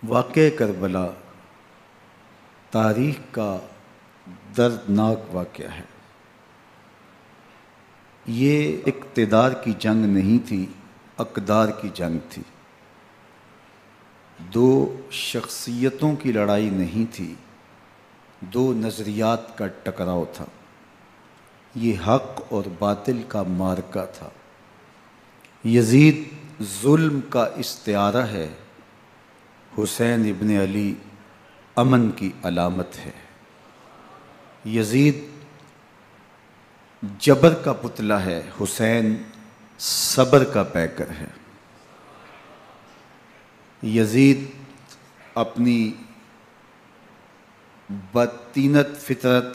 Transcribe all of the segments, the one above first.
واقعہ کربلا تاریخ کا دردناک واقعہ ہے۔ یہ اقتدار کی جنگ نہیں تھی، اقدار کی جنگ تھی۔ دو شخصیتوں کی لڑائی نہیں تھی، دو نظریات کا ٹکراؤ تھا۔ یہ حق اور باطل کا معرکہ تھا۔ یزید ظلم کا استعارہ ہے، حسین ابن علی امن کی علامت ہے۔ یزید جبر کا پتلا ہے، حسین صبر کا پیکر ہے۔ یزید اپنی بدطینت فطرت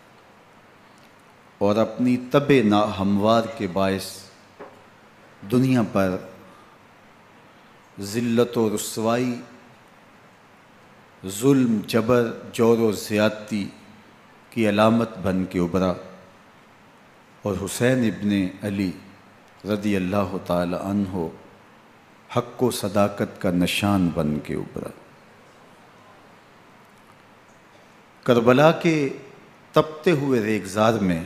اور اپنی طبع ناہموار کے باعث دنیا پر ذلت و رسوائی، ظلم، جبر، جور و زیادتی کی علامت بن کے ابھرا، اور حسین ابن علی رضی اللہ تعالی عنہ حق و صداقت کا نشان بن کے ابھرا۔ کربلا کے تپتے ہوئے ریگزار میں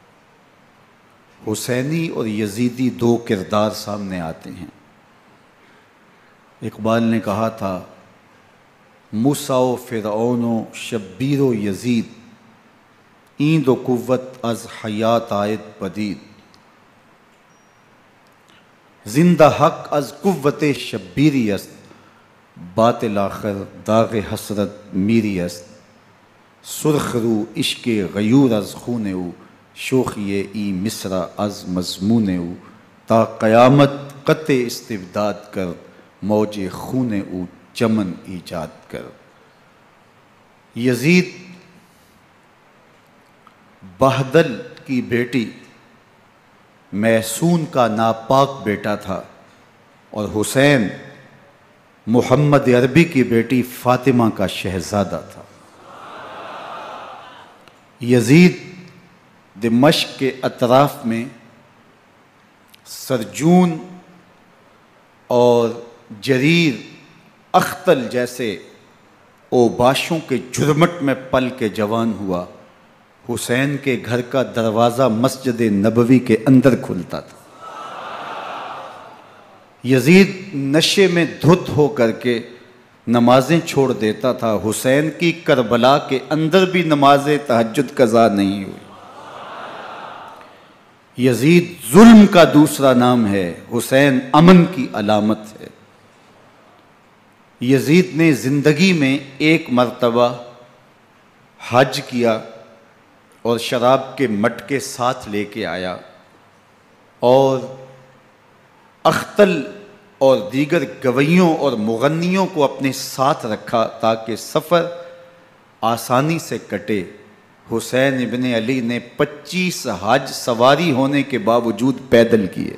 حسینی اور یزیدی دو کردار سامنے آتے ہیں۔ اقبال نے کہا تھا، موسیٰ و فرعون و شبیر و یزید، این دو قوت از حیات آید پدید، زندہ حق از قوت شبیری است، باطل آخر داغ حسرت میری است، سرخ رو عشق غیور از خون او، شوخی ای مصرع از مضمون او، تا قیامت قطع استبداد کر، موج خون او چمن ایجاد کر۔ یزید بہدل کی بیٹی محسون کا ناپاک بیٹا تھا، اور حسین محمد عربی کی بیٹی فاطمہ کا شہزادہ تھا۔ یزید دمشق کے اطراف میں سرجون اور جریر اختل جیسے اوباشوں کے جھرمٹ میں پل کے جوان ہوا۔ حسین کے گھر کا دروازہ مسجد نبوی کے اندر کھلتا تھا۔ یزید نشے میں دھت ہو کر کے نمازیں چھوڑ دیتا تھا۔ حسین کی کربلا کے اندر بھی نماز تہجد قضا نہیں ہوئی۔ یزید ظلم کا دوسرا نام ہے، حسین امن کی علامت ہے۔ یزید نے زندگی میں ایک مرتبہ حج کیا اور شراب کے مٹکے ساتھ لے کے آیا، اور اختل اور دیگر گویوں اور مغنیوں کو اپنے ساتھ رکھا تاکہ سفر آسانی سے کٹے۔ حسین ابن علی نے 25 حج سواری ہونے کے باوجود پیدل کیے۔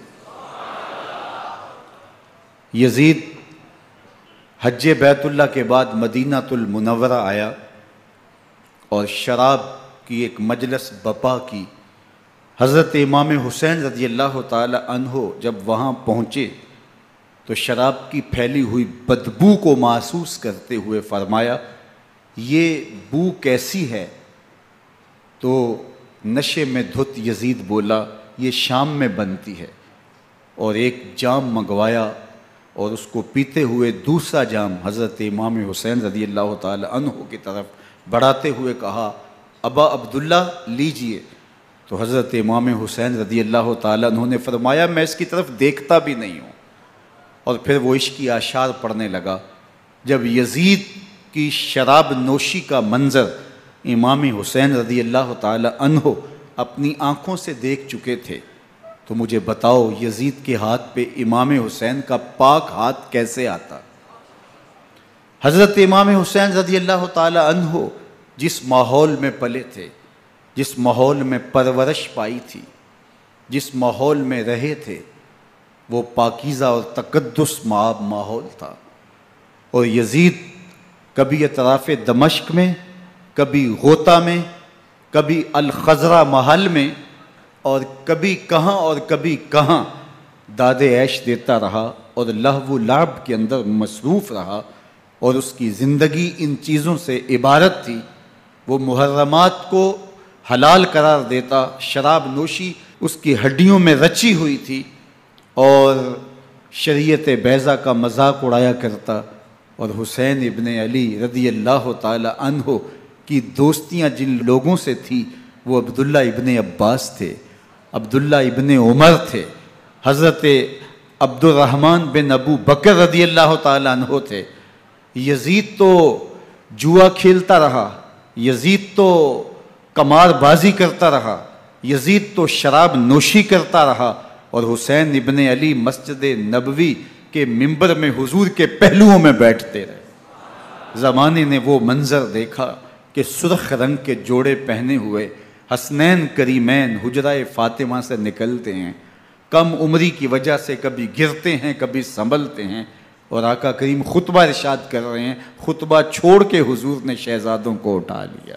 یزید حج بیت اللہ کے بعد مدینہ المنورہ آیا اور شراب کی ایک مجلس بپا کی۔ حضرت امام حسین رضی اللہ تعالی عنہ جب وہاں پہنچے تو شراب کی پھیلی ہوئی بدبو کو محسوس کرتے ہوئے فرمایا، یہ بو کیسی ہے؟ تو نشے میں دھت یزید بولا، یہ شام میں بنتی ہے، اور ایک جام منگوایا اور اس کو پیتے ہوئے دوسرا جام حضرت امام حسین رضی اللہ تعالی عنہ کی طرف بڑھاتے ہوئے کہا، ابا عبداللہ لیجئے۔ تو حضرت امام حسین رضی اللہ تعالی عنہ نے فرمایا، میں اس کی طرف دیکھتا بھی نہیں ہوں، اور پھر وہ عشقی اشعار پڑھنے لگا۔ جب یزید کی شراب نوشی کا منظر امام حسین رضی اللہ تعالی عنہ اپنی آنکھوں سے دیکھ چکے تھے تو مجھے بتاؤ، یزید کے ہاتھ پہ امام حسین کا پاک ہاتھ کیسے آتا؟ حضرت امام حسین رضی اللہ تعالی عنہ جس ماحول میں پلے تھے، جس ماحول میں پرورش پائی تھی، جس ماحول میں رہے تھے، وہ پاکیزہ اور تقدس مآب ماحول تھا۔ اور یزید کبھی اطراف دمشق میں، کبھی غوطہ میں، کبھی الخضرہ محل میں، اور کبھی کہاں داد عیش دیتا رہا اور لہو و لعب کے اندر مصروف رہا، اور اس کی زندگی ان چیزوں سے عبارت تھی۔ وہ محرمات کو حلال قرار دیتا، شراب نوشی اس کی ہڈیوں میں رچی ہوئی تھی، اور شریعت بیضا کا مذاق اڑایا کرتا۔ اور حسین ابن علی رضی اللہ تعالی عنہ کی دوستیاں جن لوگوں سے تھی وہ عبداللہ ابن عباس تھے، عبداللہ ابن عمر تھے، حضرت عبد الرحمن بن ابو بکر رضی اللہ تعالی عنہ تھے۔ یزید تو جوا کھیلتا رہا، یزید تو قمار بازی کرتا رہا، یزید تو شراب نوشی کرتا رہا، اور حسین ابن علی مسجد نبوی کے ممبر میں حضور کے پہلوؤں میں بیٹھتے رہے۔ زمانے نے وہ منظر دیکھا کہ سرخ رنگ کے جوڑے پہنے ہوئے حسنین کریمین حجرہ فاطمہ سے نکلتے ہیں، کم عمری کی وجہ سے کبھی گرتے ہیں کبھی سنبھلتے ہیں، اور آقا کریم خطبہ ارشاد کر رہے ہیں، خطبہ چھوڑ کے حضور نے شہزادوں کو اٹھا لیا۔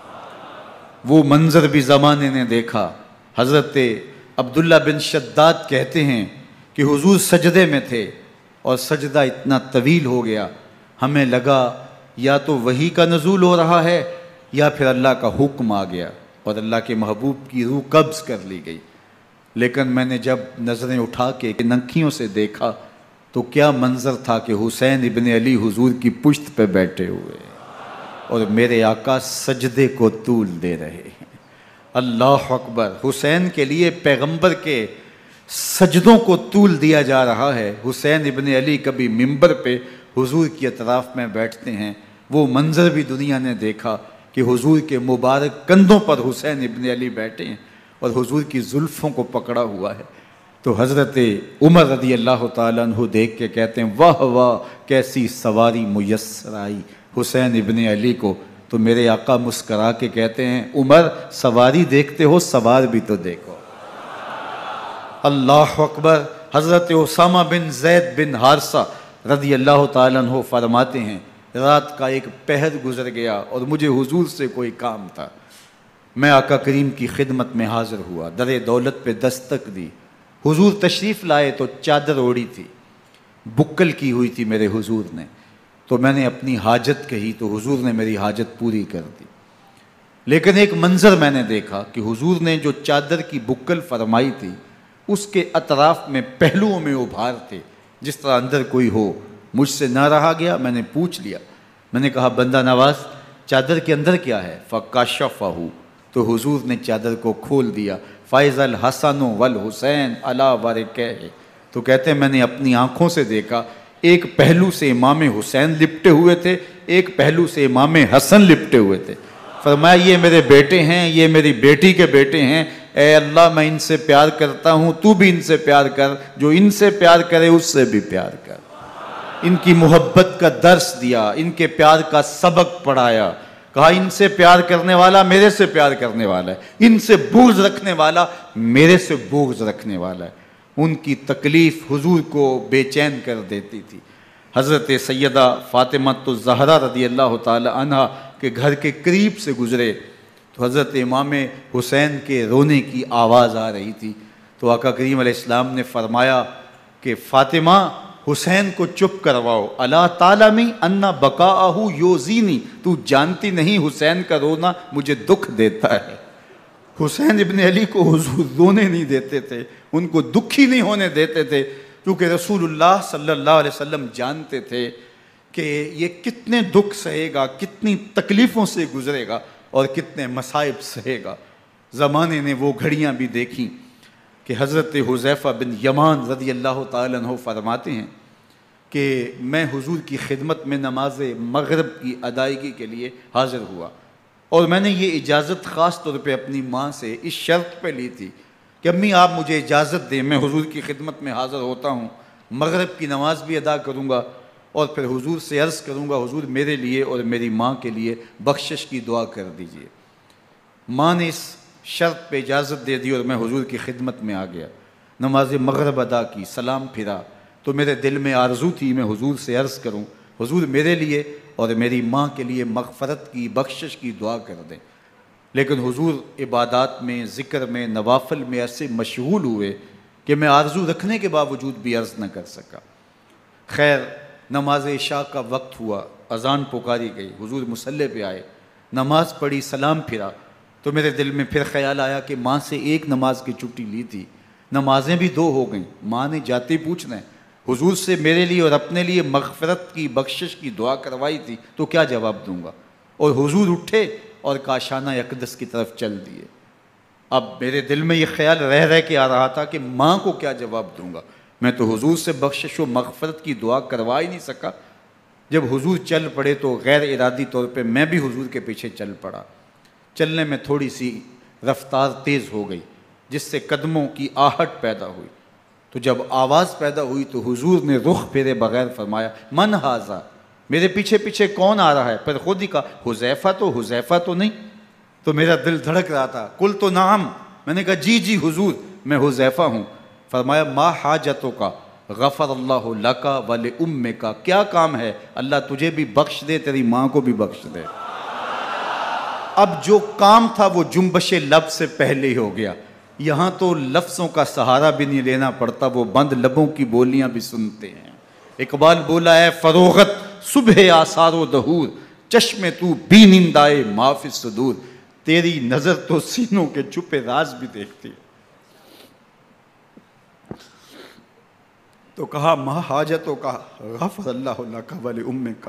وہ منظر بھی زمانے نے دیکھا۔ حضرت عبداللہ بن شداد کہتے ہیں کہ حضور سجدے میں تھے اور سجدہ اتنا طویل ہو گیا، ہمیں لگا یا تو وحی کا نزول ہو رہا ہے یا پھر اللہ کا حکم آ گیا اور اللہ کے محبوب کی روح قبض کر لی گئی۔ لیکن میں نے جب نظریں اٹھا کے ننکیوں سے دیکھا تو کیا منظر تھا کہ حسین ابن علی حضور کی پشت پہ بیٹھے ہوئے اور میرے آقا سجدے کو طول دے رہے ہیں۔ اللہ اکبر! حسین کے لیے پیغمبر کے سجدوں کو طول دیا جا رہا ہے۔ حسین ابن علی کبھی ممبر پہ حضور کی اطراف میں بیٹھتے ہیں، وہ منظر بھی دنیا نے دیکھا کہ حضور کے مبارک کندھوں پر حسین ابن علی بیٹھے ہیں اور حضور کی زلفوں کو پکڑا ہوا ہے۔ تو حضرت عمر رضی اللہ تعالیٰ عنہ دیکھ کے کہتے ہیں واہ واہ کیسی سواری میسر آئی حسین ابن علی کو۔ تو میرے آقا مسکرا کے کہتے ہیں عمر سواری دیکھتے ہو سوار بھی تو دیکھو۔ اللہ اکبر! حضرت اسامہ بن زید بن حارثہ رضی اللہ تعالیٰ عنہ فرماتے ہیں رات کا ایک پہر گزر گیا اور مجھے حضور سے کوئی کام تھا، میں آقا کریم کی خدمت میں حاضر ہوا، در دولت پہ دستک دی، حضور تشریف لائے تو چادر اوڑی تھی، بکل کی ہوئی تھی میرے حضور نے، تو میں نے اپنی حاجت کہی تو حضور نے میری حاجت پوری کر دی۔ لیکن ایک منظر میں نے دیکھا کہ حضور نے جو چادر کی بکل فرمائی تھی اس کے اطراف میں پہلوؤں میں ابھار تھے جس طرح اندر کوئی ہو۔ مجھ سے نہ رہا گیا، میں نے پوچھ لیا، میں نے کہا بندہ نواز چادر کے اندر کیا ہے؟ فَكَشَفَهُ، تو حضور نے چادر کو کھول دیا۔ فَإِذَا الْحَسَنُ وَالْحُسَيْنُ عَلَىٰ وَرِكَيْهِ، تو کہتے ہیں میں نے اپنی آنکھوں سے دیکھا ایک پہلو سے امام حسین لپٹے ہوئے تھے، ایک پہلو سے امام حسن لپٹے ہوئے تھے۔ فرمایا یہ میرے بیٹے ہیں، یہ میری بیٹی کے بیٹے ہیں، اے اللہ میں ان سے پیار کرتا ہوں، تو بھی ان سے پیار کر، جو ان سے پیار کرے اس سے بھی پیار کر۔ ان کی محبت کا درس دیا، ان کے پیار کا سبق پڑھایا، کہا ان سے پیار کرنے والا میرے سے پیار کرنے والا ہے، ان سے بغض رکھنے والا میرے سے بغض رکھنے والا ہے۔ ان کی تکلیف حضور کو بے چین کر دیتی تھی۔ حضرت سیدہ فاطمہ الزہرا رضی اللہ تعالی عنہ کے گھر کے قریب سے گزرے تو حضرت امام حسین کے رونے کی آواز آ رہی تھی، تو آقا کریم علیہ السلام نے فرمایا کہ فاطمہ حسین کو چپ کرواؤ، الا تعلمی ان بقاءہ یوزینی، تو جانتی نہیں حسین کا رونا مجھے دکھ دیتا ہے۔ حسین ابن علی کو حضور رونے نہیں دیتے تھے، ان کو دکھی نہیں ہونے دیتے تھے، کیونکہ رسول اللہ صلی اللہ علیہ وسلم جانتے تھے کہ یہ کتنے دکھ سہے گا، کتنی تکلیفوں سے گزرے گا اور کتنے مصائب سہے گا۔ زمانے نے وہ گھڑیاں بھی دیکھیں کہ حضرت حذیفہ بن یمان رضی اللہ تعالیٰ عنہ فرماتے ہیں کہ میں حضور کی خدمت میں نماز مغرب کی ادائیگی کے لیے حاضر ہوا، اور میں نے یہ اجازت خاص طور پہ اپنی ماں سے اس شرط پہ لی تھی کہ امی آپ مجھے اجازت دیں، میں حضور کی خدمت میں حاضر ہوتا ہوں، مغرب کی نماز بھی ادا کروں گا اور پھر حضور سے عرض کروں گا حضور میرے لیے اور میری ماں کے لیے بخشش کی دعا کر دیجئے۔ ماں نے اس شرط پہ اجازت دے دی اور میں حضور کی خدمت میں آ گیا، نماز مغرب ادا کی، سلام پھرا تو میرے دل میں آرزو تھی میں حضور سے عرض کروں حضور میرے لیے اور میری ماں کے لیے مغفرت کی بخشش کی دعا کر دیں، لیکن حضور عبادات میں ذکر میں نوافل میں ایسے مشغول ہوئے کہ میں آرزو رکھنے کے باوجود بھی عرض نہ کر سکا۔ خیر نماز عشاء کا وقت ہوا، اذان پکاری گئی، حضور مصلی پہ آئے، نماز پڑھی، سلام پھرا، تو میرے دل میں پھر خیال آیا کہ ماں سے ایک نماز کی چھٹی لی تھی، نمازیں بھی 2 ہو گئیں، ماں نے جاتے پوچھنا ہے حضور سے میرے لیے اور اپنے لیے مغفرت کی، بخشش کی دعا کروائی تھی، تو کیا جواب دوں گا؟ اور حضور اٹھے اور کاشانہ اقدس کی طرف چل دیے۔ اب میرے دل میں یہ خیال رہ کے آ رہا تھا کہ ماں کو کیا جواب دوں گا؟ میں تو حضور سے بخشش و مغفرت کی دعا کروا ہی نہیں سکا۔ جب حضور چل پڑے تو غیر ارادی طور پہ میں بھی حضور کے پیچھے چل پڑا۔ چلنے میں تھوڑی سی رفتار تیز ہو گئی، جس سے قدموں کی آہٹ پیدا ہوئی۔ تو جب آواز پیدا ہوئی تو حضور نے رخ پھیرے بغیر فرمایا من ھذا، میرے پیچھے پیچھے کون آ رہا ہے؟ پھر خود ہی کہا حذیفہ تو نہیں؟ تو میرا دل دھڑک رہا تھا، قل تو نعم، میں نے کہا جی حضور میں حذیفہ ہوں۔ فرمایا ما حاجتک غفر اللہ لک ولامک، کیا کام ہے؟ اللہ تجھے بھی بخش دے، تیری ماں کو بھی بخش دے۔ اب جو کام تھا وہ جنبش لب سے پہلے ہی ہو گیا، یہاں تو لفظوں کا سہارا بھی نہیں لینا پڑتا، وہ بند لبوں کی بولیاں بھی سنتے ہیں۔ اقبال بولا ہے فروغت صبح آثار و دہور، چشم تو بی نندائے ما فی الصدور، تیری نظر تو سینوں کے چھپے راز بھی دیکھتی ہے۔ تو کہا ما حاجتوں کا غفر اللہ لک ولامک،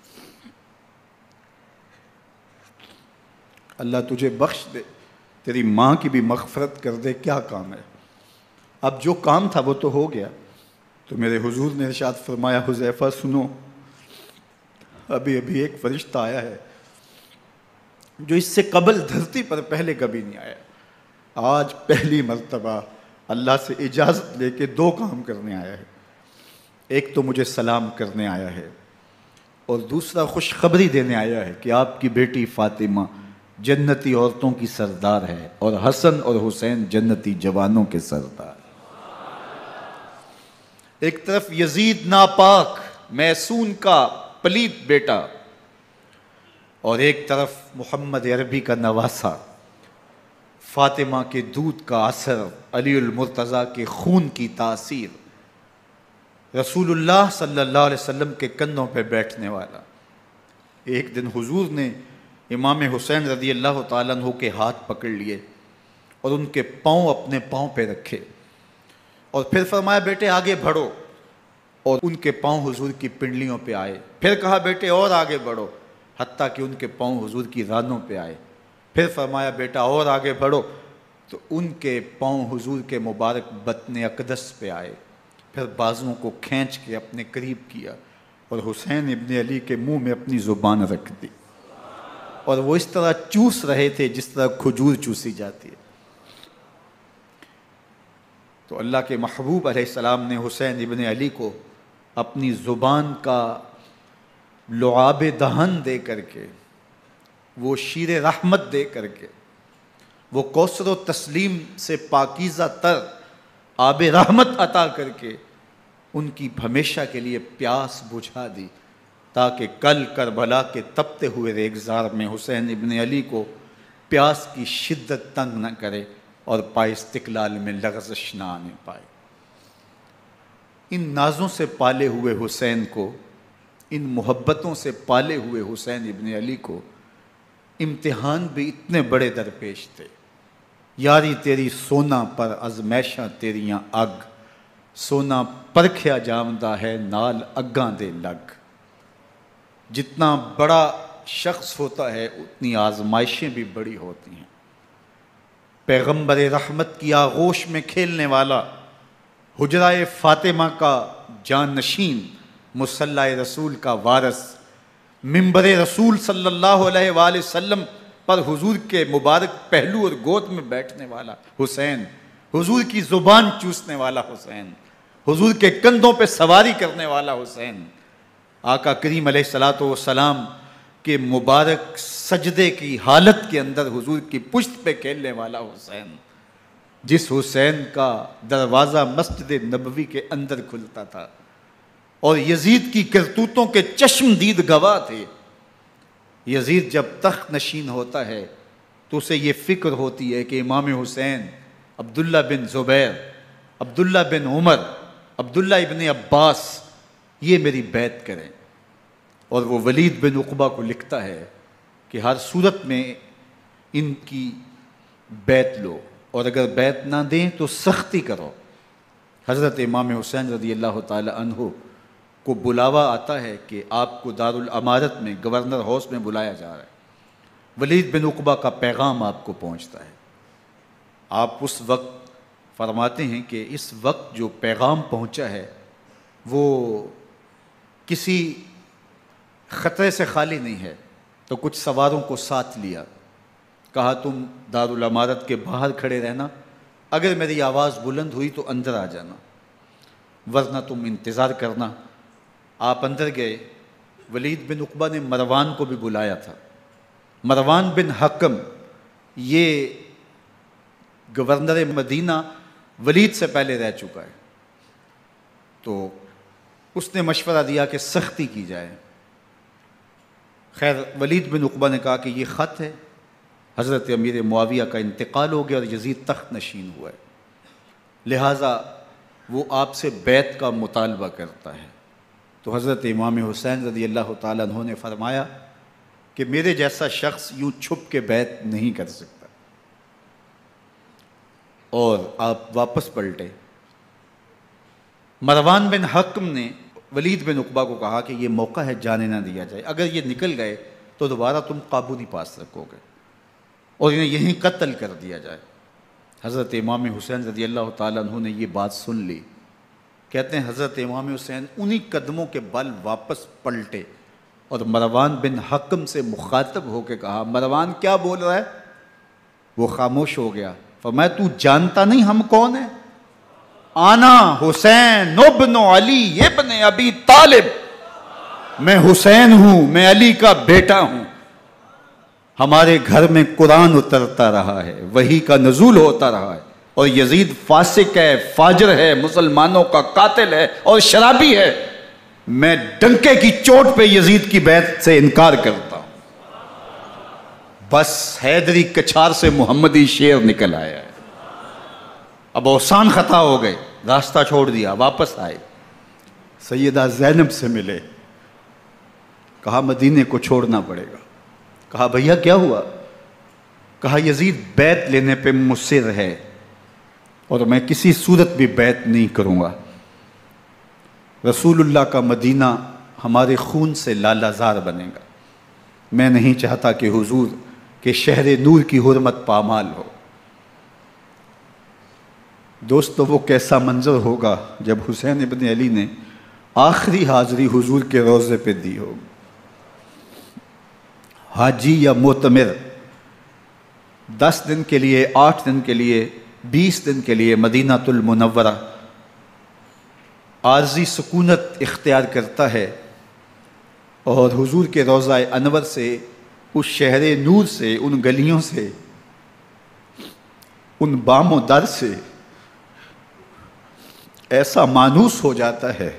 اللہ تجھے بخش دے، تیری ماں کی بھی مغفرت کر دے، کیا کام ہے؟ اب جو کام تھا وہ تو ہو گیا۔ تو میرے حضور نے ارشاد فرمایا حذیفہ سنو، ابھی ایک فرشتہ آیا ہے جو اس سے قبل دھرتی پر پہلے کبھی نہیں آیا، آج پہلی مرتبہ اللہ سے اجازت لے کے 2 کام کرنے آیا ہے۔ ایک تو مجھے سلام کرنے آیا ہے، اور دوسرا خوشخبری دینے آیا ہے کہ آپ کی بیٹی فاطمہ جنتی عورتوں کی سردار ہے، اور حسن اور حسین جنتی جوانوں کے سردار۔ ایک طرف یزید ناپاک میسون کا پلیت بیٹا، اور ایک طرف محمد عربی کا نواسا، فاطمہ کے دودھ کا اثر، علی المرتضیٰ کے خون کی تاثیر، رسول اللہ صلی اللہ علیہ وسلم کے کندھوں پہ بیٹھنے والا۔ ایک دن حضور نے امام حسین رضی اللہ تعالیٰ عنہ کے ہاتھ پکڑ لیے اور ان کے پاؤں اپنے پاؤں پہ رکھے، اور پھر فرمایا بیٹے آگے بڑھو، اور ان کے پاؤں حضور کی پنڈلیوں پہ آئے۔ پھر کہا بیٹے اور آگے بڑھو، حتیٰ کہ ان کے پاؤں حضور کی رانوں پہ آئے۔ پھر فرمایا بیٹا اور آگے بڑھو، تو ان کے پاؤں حضور کے مبارک بطن اقدس پہ آئے۔ پھر بازوؤں کو کھینچ کے اپنے قریب کیا اور حسین ابن علی کے منہ میں اپنی زبان رکھ دی، اور وہ اس طرح چوس رہے تھے جس طرح کھجور چوسی جاتی ہے۔ تو اللہ کے محبوب علیہ السلام نے حسین ابن علی کو اپنی زبان کا لعاب دہن دے کر کے، وہ شیر رحمت دے کر کے، وہ کوثر و تسلیم سے پاکیزہ تر آب رحمت عطا کر کے ان کی ہمیشہ کے لیے پیاس بجھا دی، تاکہ کل کربلا کے تپتے ہوئے ریگزار میں حسین ابن علی کو پیاس کی شدت تنگ نہ کرے اور پائے استقلال میں لغزش نہ آنے پائے۔ ان نازوں سے پالے ہوئے حسین کو، ان محبتوں سے پالے ہوئے حسین ابن علی کو امتحان بھی اتنے بڑے درپیش تھے۔ یاری تیری سونا پر ازمیشاں تیریاں اگ، سونا پرکھیا جامدہ ہے نال اگاں دے لگ۔ جتنا بڑا شخص ہوتا ہے اتنی آزمائشیں بھی بڑی ہوتی ہیں۔ پیغمبر رحمت کی آغوش میں کھیلنے والا، حجرہ فاطمہ کا جانشین، مصلی رسول کا وارث، منبر رسول صلی اللہ علیہ وآلہ وسلم پر حضور کے مبارک پہلو اور گود میں بیٹھنے والا حسین، حضور کی زبان چوسنے والا حسین، حضور کے کندھوں پہ سواری کرنے والا حسین، آقا کریم علیہ الصلوۃ والسلام کے مبارک سجدے کی حالت کے اندر حضور کی پشت پہ کھیلنے والا حسین، جس حسین کا دروازہ مسجد نبوی کے اندر کھلتا تھا اور یزید کی کرتوتوں کے چشم دید گواہ تھے۔ یزید جب تخت نشین ہوتا ہے تو اسے یہ فکر ہوتی ہے کہ امام حسین، عبداللہ بن زبیر، عبداللہ بن عمر، عبداللہ ابن عباس یہ میری بیعت کریں. اور وہ ولید بن عقبہ کو لکھتا ہے کہ ہر صورت میں ان کی بیعت لو، اور اگر بیعت نہ دیں تو سختی کرو. حضرت امام حسین رضی اللہ تعالی عنہ کو بلاوا آتا ہے کہ آپ کو دارالامارت میں گورنر ہاؤس میں بلایا جا رہا ہے. ولید بن عقبہ کا پیغام آپ کو پہنچتا ہے. آپ اس وقت فرماتے ہیں کہ اس وقت جو پیغام پہنچا ہے وہ کسی خطرے سے خالی نہیں ہے. تو کچھ سواروں کو ساتھ لیا، کہا تم دارالامارت کے باہر کھڑے رہنا، اگر میری آواز بلند ہوئی تو اندر آ جانا، ورنہ تم انتظار کرنا. آپ اندر گئے. ولید بن عقبہ نے مروان کو بھی بلایا تھا. مروان بن حکم یہ گورنر مدینہ ولید سے پہلے رہ چکا ہے، تو اس نے مشورہ دیا کہ سختی کی جائے. خیر ولید بن عقبہ نے کہا کہ یہ خط ہے، حضرت امیر معاویہ کا انتقال ہو گیا اور یزید تخت نشین ہوا ہے، لہٰذا وہ آپ سے بیعت کا مطالبہ کرتا ہے. تو حضرت امام حسین رضی اللہ تعالیٰ عنہ نے فرمایا کہ میرے جیسا شخص یوں چھپ کے بیعت نہیں کر سکتا. اور آپ واپس پلٹے. مروان بن حکم نے ولید بن عقبہ کو کہا کہ یہ موقع ہے جانے نہ دیا جائے، اگر یہ نکل گئے تو دوبارہ تم قابو نہیں پا سکو گے، اور انہیں یہیں قتل کر دیا جائے. حضرت امام حسین رضی اللہ تعالیٰ عنہ نے یہ بات سن لی. کہتے ہیں حضرت امام حسین انہی قدموں کے بل واپس پلٹے اور مروان بن حکم سے مخاطب ہو کے کہا، مروان کیا بول رہا ہے؟ وہ خاموش ہو گیا. فرمایا تو جانتا نہیں ہم کون ہیں؟ آنا حسین ابن علی ابن ابی طالب، میں حسین ہوں، میں علی کا بیٹا ہوں. ہمارے گھر میں قرآن اترتا رہا ہے، وحی کا نزول ہوتا رہا ہے، اور یزید فاسق ہے، فاجر ہے، مسلمانوں کا قاتل ہے اور شرابی ہے. میں ڈنکے کی چوٹ پہ یزید کی بیعت سے انکار کرتا ہوں. بس حیدری کچھار سے محمدی شیر نکل آیا ہے. اب اوسان خطا ہو گئے، راستہ چھوڑ دیا، واپس آئے. سیدہ زینب سے ملے. کہا مدینے کو چھوڑنا پڑے گا. کہا بھیا کیا ہوا؟ کہا یزید بیعت لینے پہ مصر ہے اور میں کسی صورت بھی بیعت نہیں کروں گا. رسول اللہ کا مدینہ ہمارے خون سے لالا زار بنے گا. میں نہیں چاہتا کہ حضور کے شہر نور کی حرمت پامال ہو. دوستو وہ کیسا منظر ہوگا جب حسین ابن علی نے آخری حاضری حضور کے روضے پہ دی ہوگی. حاجی یا معتمر 10 دن کے لیے، 8 دن کے لیے، 20 دن کے لیے مدینہ المنورہ عارضی سکونت اختیار کرتا ہے، اور حضور کے روضہ انور سے، اس شہر نور سے، ان گلیوں سے، ان بام و در سے ایسا مانوس ہو جاتا ہے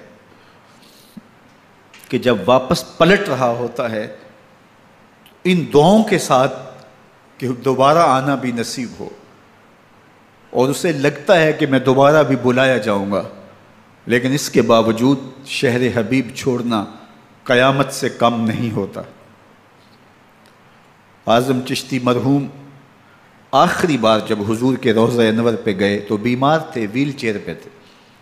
کہ جب واپس پلٹ رہا ہوتا ہے ان دعاؤں کے ساتھ کہ دوبارہ آنا بھی نصیب ہو، اور اسے لگتا ہے کہ میں دوبارہ بھی بلایا جاؤں گا، لیکن اس کے باوجود شہر حبیب چھوڑنا قیامت سے کم نہیں ہوتا. اعظم چشتی مرحوم آخری بار جب حضور کے روضہ انور پہ گئے تو بیمار تھے، ویل چیئر پہ تھے.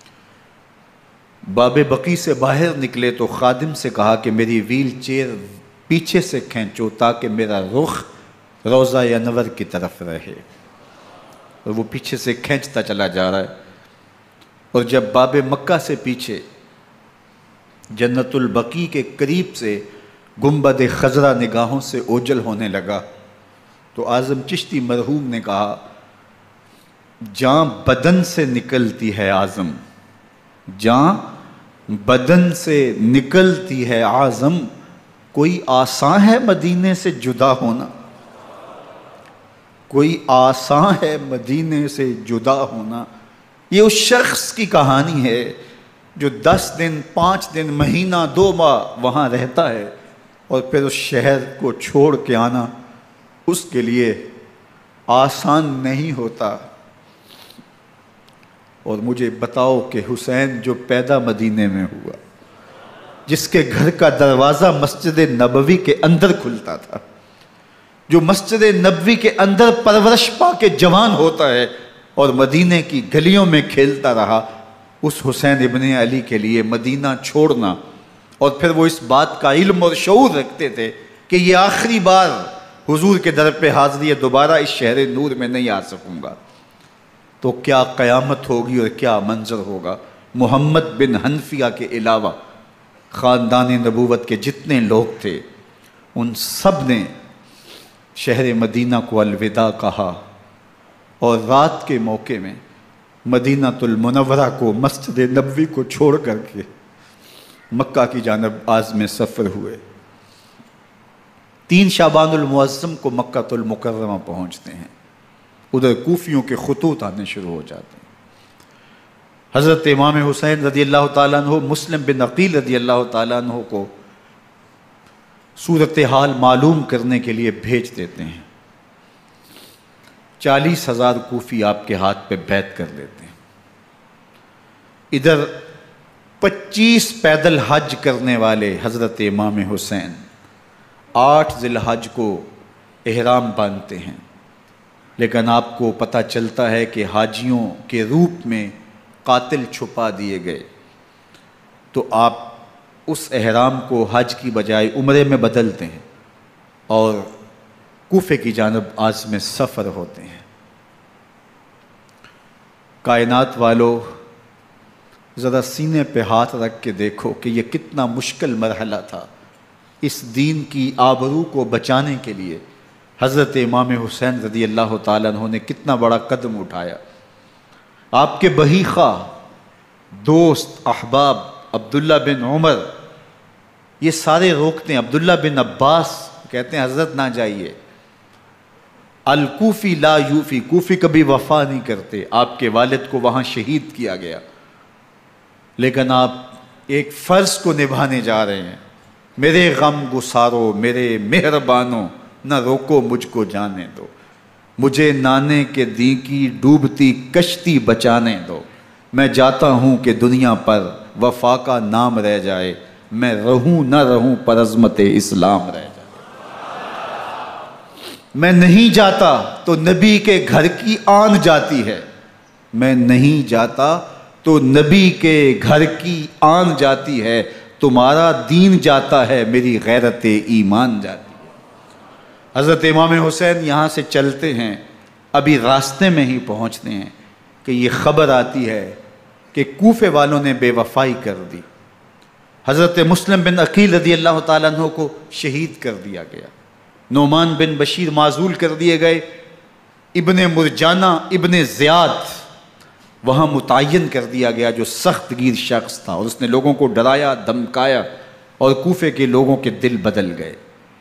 باب بقی سے باہر نکلے تو خادم سے کہا کہ میری ویل چیئر پیچھے سے کھینچو تاکہ میرا رخ روضہ انور کی طرف رہے. اور وہ پیچھے سے کھینچتا چلا جا رہا ہے. اور جب باب مکہ سے پیچھے جنت البقیع کے قریب سے گنبد خضرا نگاہوں سے اوجل ہونے لگا تو اعظم چشتی مرحوم نے کہا، جان بدن سے نکلتی ہے اعظم، جان بدن سے نکلتی ہے اعظم، کوئی آسان ہے مدینے سے جدا ہونا، کوئی آسان ہے مدینے سے جدا ہونا. یہ اس شخص کی کہانی ہے جو 10 دن، 5 دن، مہینہ، 2 ماہ وہاں رہتا ہے اور پھر اس شہر کو چھوڑ کے آنا اس کے لیے آسان نہیں ہوتا. اور مجھے بتاؤ کہ حسین جو پیدا مدینے میں ہوا، جس کے گھر کا دروازہ مسجد نبوی کے اندر کھلتا تھا، جو مسجد نبوی کے اندر پرورش پا کے جوان ہوتا ہے اور مدینے کی گلیوں میں کھیلتا رہا، اس حسین ابن علی کے لیے مدینہ چھوڑنا، اور پھر وہ اس بات کا علم اور شعور رکھتے تھے کہ یہ آخری بار حضور کے در پہ حاضری ہے، دوبارہ اس شہر نور میں نہیں آ سکوں گا، تو کیا قیامت ہوگی اور کیا منظر ہوگا۔ محمد بن حنفیہ کے علاوہ خاندان نبوت کے جتنے لوگ تھے ان سب نے شہر مدینہ کو الوداع کہا، اور رات کے موقع میں مدینہ المنورہ کو، مسجد نبوی کو چھوڑ کر کے مکہ کی جانب عازم سفر ہوئے۔ 3 شعبان المعظم کو مکہ المکرمہ پہنچتے ہیں، ادھر کوفیوں کے خطوط آنے شروع ہو جاتے ہیں۔ حضرت امام حسین رضی اللہ تعالیٰ عنہ مسلم بن عقیل رضی اللہ تعالیٰ عنہ کو صورتحال معلوم کرنے کے لیے بھیج دیتے ہیں۔ 40,000 کوفی آپ کے ہاتھ پہ بیعت کر لیتے ہیں۔ ادھر 25 پیدل حج کرنے والے حضرت امام حسین 8 ذی الحج کو احرام باندھتے ہیں، لیکن آپ کو پتہ چلتا ہے کہ حاجیوں کے روپ میں قاتل چھپا دیے گئے، تو آپ اس احرام کو حج کی بجائے عمرے میں بدلتے ہیں اور کوفے کی جانب عازم سفر ہوتے ہیں۔ کائنات والو، ذرا سینے پہ ہاتھ رکھ کے دیکھو کہ یہ کتنا مشکل مرحلہ تھا۔ اس دین کی آبرو کو بچانے کے لیے حضرت امام حسین رضی اللہ تعالیٰ عنہ نے کتنا بڑا قدم اٹھایا۔ آپ کے بہی خواہ، دوست، احباب عبداللہ بن عمر یہ سارے روکتے ہیں، عبداللہ بن عباس کہتے ہیں حضرت نہ جائیے، الکوفی لا یوفی، کوفی کبھی وفا نہیں کرتے، آپ کے والد کو وہاں شہید کیا گیا، لیکن آپ ایک فرض کو نبھانے جا رہے ہیں۔ میرے غم گسارو، میرے مہربانوں، نہ روکو مجھ کو جانے دو، مجھے نانے کے دی کی ڈوبتی کشتی بچانے دو، میں جاتا ہوں کہ دنیا پر وفا کا نام رہ جائے، میں رہوں نہ رہوں پر عظمت اسلام رہ جائے۔ میں نہیں جاتا تو نبی کے گھر کی آن جاتی ہے، میں نہیں جاتا تو نبی کے گھر کی آن جاتی ہے، تمہارا دین جاتا ہے، میری غیرت ایمان جاتی ہے۔ حضرت امام حسین یہاں سے چلتے ہیں، ابھی راستے میں ہی پہنچتے ہیں کہ یہ خبر آتی ہے کہ کوفے والوں نے بے وفائی کر دی، حضرت مسلم بن عقیل رضی اللہ تعالیٰ عنہ کو شہید کر دیا گیا، نعمان بن بشیر معزول کر دیے گئے، ابن مرجانہ ابن زیاد وہاں متعین کر دیا گیا جو سخت گیر شخص تھا، اور اس نے لوگوں کو ڈرایا، دھمکایا، اور کوفے کے لوگوں کے دل بدل گئے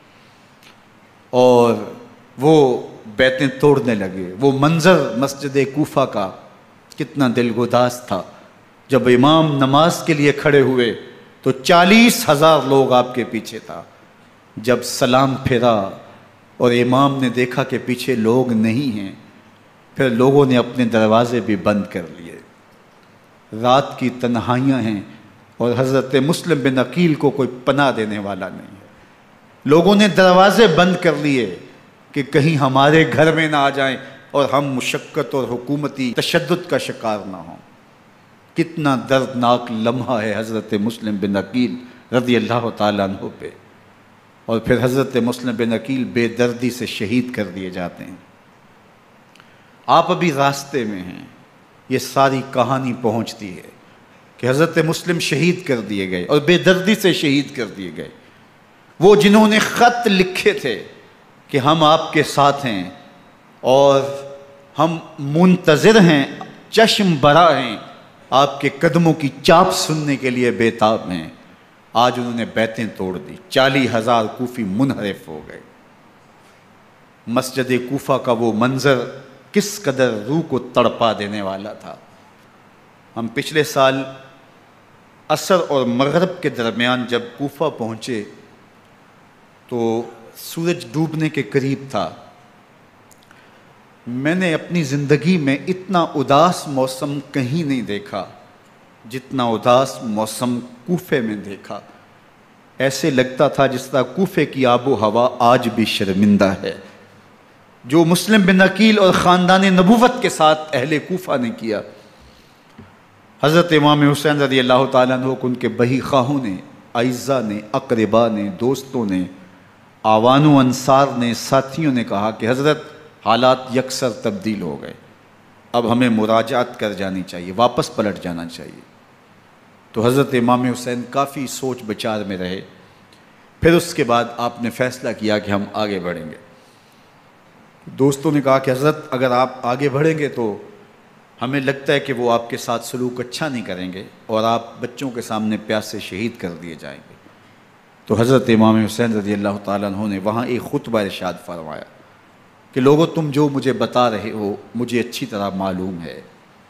اور وہ بیعتیں توڑنے لگے۔ وہ منظر مسجد کوفہ کا کتنا دل گداز تھا، جب امام نماز کے لیے کھڑے ہوئے تو 40,000 لوگ آپ کے پیچھے تھا، جب سلام پھیرا اور امام نے دیکھا کہ پیچھے لوگ نہیں ہیں، پھر لوگوں نے اپنے دروازے بھی بند کر لیے۔ رات کی تنہائیاں ہیں اور حضرت مسلم بن عقیل کو کوئی پناہ دینے والا نہیں ہے، لوگوں نے دروازے بند کر لیے کہ کہیں ہمارے گھر میں نہ آ جائیں اور ہم مشقت اور حکومتی تشدد کا شکار نہ ہوں۔ کتنا دردناک لمحہ ہے حضرت مسلم بن عقیل رضی اللہ تعالیٰ عنہ پہ، اور پھر حضرت مسلم بن عقیل بے دردی سے شہید کر دیے جاتے ہیں۔ آپ ابھی راستے میں ہیں، یہ ساری کہانی پہنچتی ہے کہ حضرت مسلم شہید کر دیے گئے اور بے دردی سے شہید کر دیے گئے۔ وہ جنہوں نے خط لکھے تھے کہ ہم آپ کے ساتھ ہیں اور ہم منتظر ہیں، چشم برا ہیں، آپ کے قدموں کی چاپ سننے کے لیے بےتاب ہیں، آج انہوں نے بیعتیں توڑ دی، 40,000 کوفی منحرف ہو گئے۔ مسجد کوفہ کا وہ منظر کس قدر روح کو تڑپا دینے والا تھا۔ ہم پچھلے سال عصر اور مغرب کے درمیان جب کوفہ پہنچے تو سورج ڈوبنے کے قریب تھا۔ میں نے اپنی زندگی میں اتنا اداس موسم کہیں نہیں دیکھا جتنا اداس موسم کوفے میں دیکھا۔ ایسے لگتا تھا جس طرح کوفے کی آب و ہوا آج بھی شرمندہ ہے۔ جو مسلم بن عقیل اور خاندان نبوت کے ساتھ اہل کوفہ نے کیا، حضرت امام حسین رضی اللہ تعالیٰ عنہ کو ان کے بہی خواہوں نے، اعزاء نے، اقربا نے، دوستوں نے، آوان و انصار نے، ساتھیوں نے کہا کہ حضرت حالات یکسر تبدیل ہو گئے، اب ہمیں مراجعت کر جانی چاہیے، واپس پلٹ جانا چاہیے۔ تو حضرت امام حسین کافی سوچ بچار میں رہے، پھر اس کے بعد آپ نے فیصلہ کیا کہ ہم آگے بڑھیں گے۔ دوستوں نے کہا کہ حضرت اگر آپ آگے بڑھیں گے تو ہمیں لگتا ہے کہ وہ آپ کے ساتھ سلوک اچھا نہیں کریں گے اور آپ بچوں کے سامنے پیاس سے شہید کر دیے جائیں گے۔ تو حضرت امام حسین رضی اللہ تعالیٰ عنہ نے وہاں ایک خطبہ ارشاد فرمایا کہ لوگو تم جو مجھے بتا رہے ہو مجھے اچھی طرح معلوم ہے،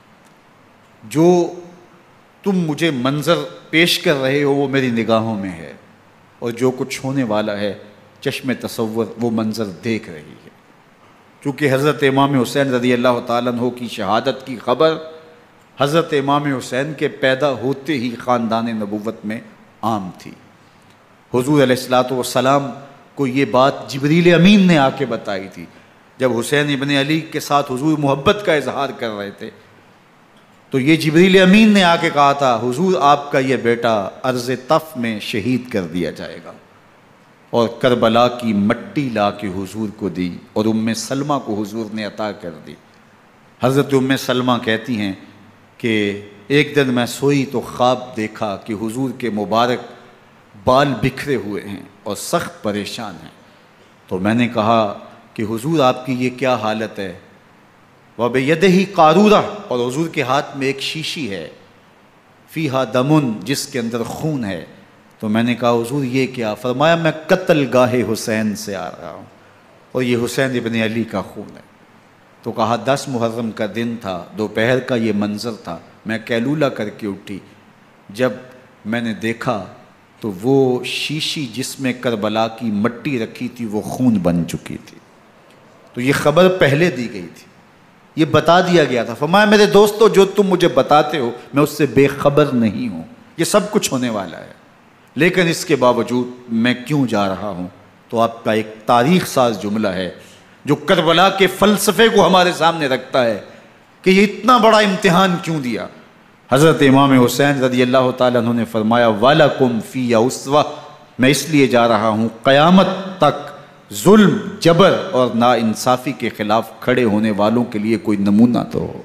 جو تم مجھے منظر پیش کر رہے ہو وہ میری نگاہوں میں ہے، اور جو کچھ ہونے والا ہے چشم تصور وہ منظر دیکھ رہی ہے۔ چونکہ حضرت امام حسین رضی اللہ تعالیٰ عنہ کی شہادت کی خبر حضرت امام حسین کے پیدا ہوتے ہی خاندان نبوت میں عام تھی۔ حضور علیہ الصلوۃ والسلام کو یہ بات جبریل امین نے آ کے بتائی تھی جب حسین ابن علی کے ساتھ حضور محبت کا اظہار کر رہے تھے، تو یہ جبریل امین نے آ کے کہا تھا حضور آپ کا یہ بیٹا ارض طف میں شہید کر دیا جائے گا، اور کربلا کی مٹی لا کے حضور کو دی اور ام سلمہ کو حضور نے عطا کر دی۔ حضرت ام سلمہ کہتی ہیں کہ ایک دن میں سوئی تو خواب دیکھا کہ حضور کے مبارک بال بکھرے ہوئے ہیں اور سخت پریشان ہیں، تو میں نے کہا کہ حضور آپ کی یہ کیا حالت ہے؟ وَبِيَدِهِ قَارُورَةٌ، اور حضور کے ہاتھ میں ایک شیشی ہے، فِيهَا دَمٌ، جس کے اندر خون ہے۔ تو میں نے کہا حضور یہ کیا؟ فرمایا میں قتل گاہ حسین سے آ رہا ہوں اور یہ حسین ابن علی کا خون ہے۔ تو کہا 10 محرم کا دن تھا، دوپہر کا یہ منظر تھا، میں قیلولہ کر کے اٹھی، جب میں نے دیکھا تو وہ شیشی جس میں کربلا کی مٹی رکھی تھی وہ خون بن چکی تھی۔ تو یہ خبر پہلے دی گئی تھی، یہ بتا دیا گیا تھا۔ فرمایا میرے دوستو جو تم مجھے بتاتے ہو میں اس سے بے خبر نہیں ہوں، یہ سب کچھ ہونے والا ہے، لیکن اس کے باوجود میں کیوں جا رہا ہوں؟ تو آپ کا ایک تاریخ ساز جملہ ہے جو کربلا کے فلسفے کو ہمارے سامنے رکھتا ہے کہ یہ اتنا بڑا امتحان کیوں دیا۔ حضرت امام حسین رضی اللہ تعالیٰ عنہ نے فرمایا وَلَكُمْ فِيَّ أُسْوَةٌ، میں اس لیے جا رہا ہوں قیامت تک ظلم، جبر اور ناانصافی کے خلاف کھڑے ہونے والوں کے لیے کوئی نمونہ تو ہو۔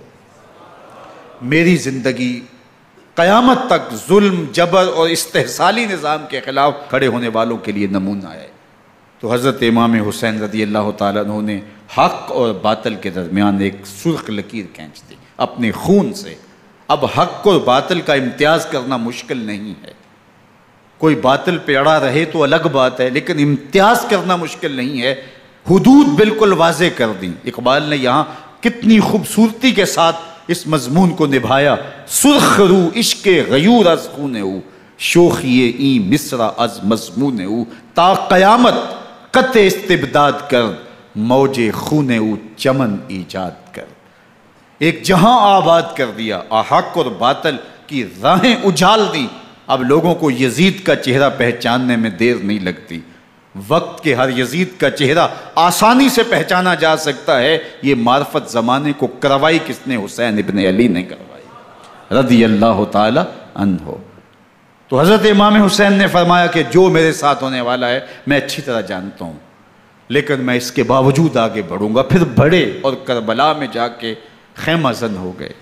میری زندگی قیامت تک ظلم، جبر اور استحصالی نظام کے خلاف کھڑے ہونے والوں کے لیے نمونہ ہے۔ تو حضرت امام حسین رضی اللہ تعالیٰ عنہ نے حق اور باطل کے درمیان ایک سرخ لکیر کھینچ دی اپنے خون سے۔ اب حق اور باطل کا امتیاز کرنا مشکل نہیں ہے، کوئی باطل پہ اڑا رہے تو الگ بات ہے، لیکن امتیاز کرنا مشکل نہیں ہے۔ حدود بالکل واضح کر دیں۔ اقبال نے یہاں کتنی خوبصورتی کے ساتھ اس مضمون کو نبھایا۔ سرخ رو عشق غیور از خون او، شوخی این مصرع از مضمون او، تا قیامت قطع استبداد کر، موج خون او چمن ایجاد کر۔ ایک جہاں آباد کر دیا، حق اور باطل کی راہیں اجال دی۔ اب لوگوں کو یزید کا چہرہ پہچاننے میں دیر نہیں لگتی، وقت کے ہر یزید کا چہرہ آسانی سے پہچانا جا سکتا ہے۔ یہ معرفت زمانے کو کروائی کس نے؟ حسین ابن علی نے کروائی رضی اللہ تعالی عنہ۔ تو حضرت امام حسین نے فرمایا کہ جو میرے ساتھ ہونے والا ہے میں اچھی طرح جانتا ہوں، لیکن میں اس کے باوجود آگے بڑھوں گا۔ پھر بڑھے اور کربلا میں جا کے خیمہ زن ہو گئے۔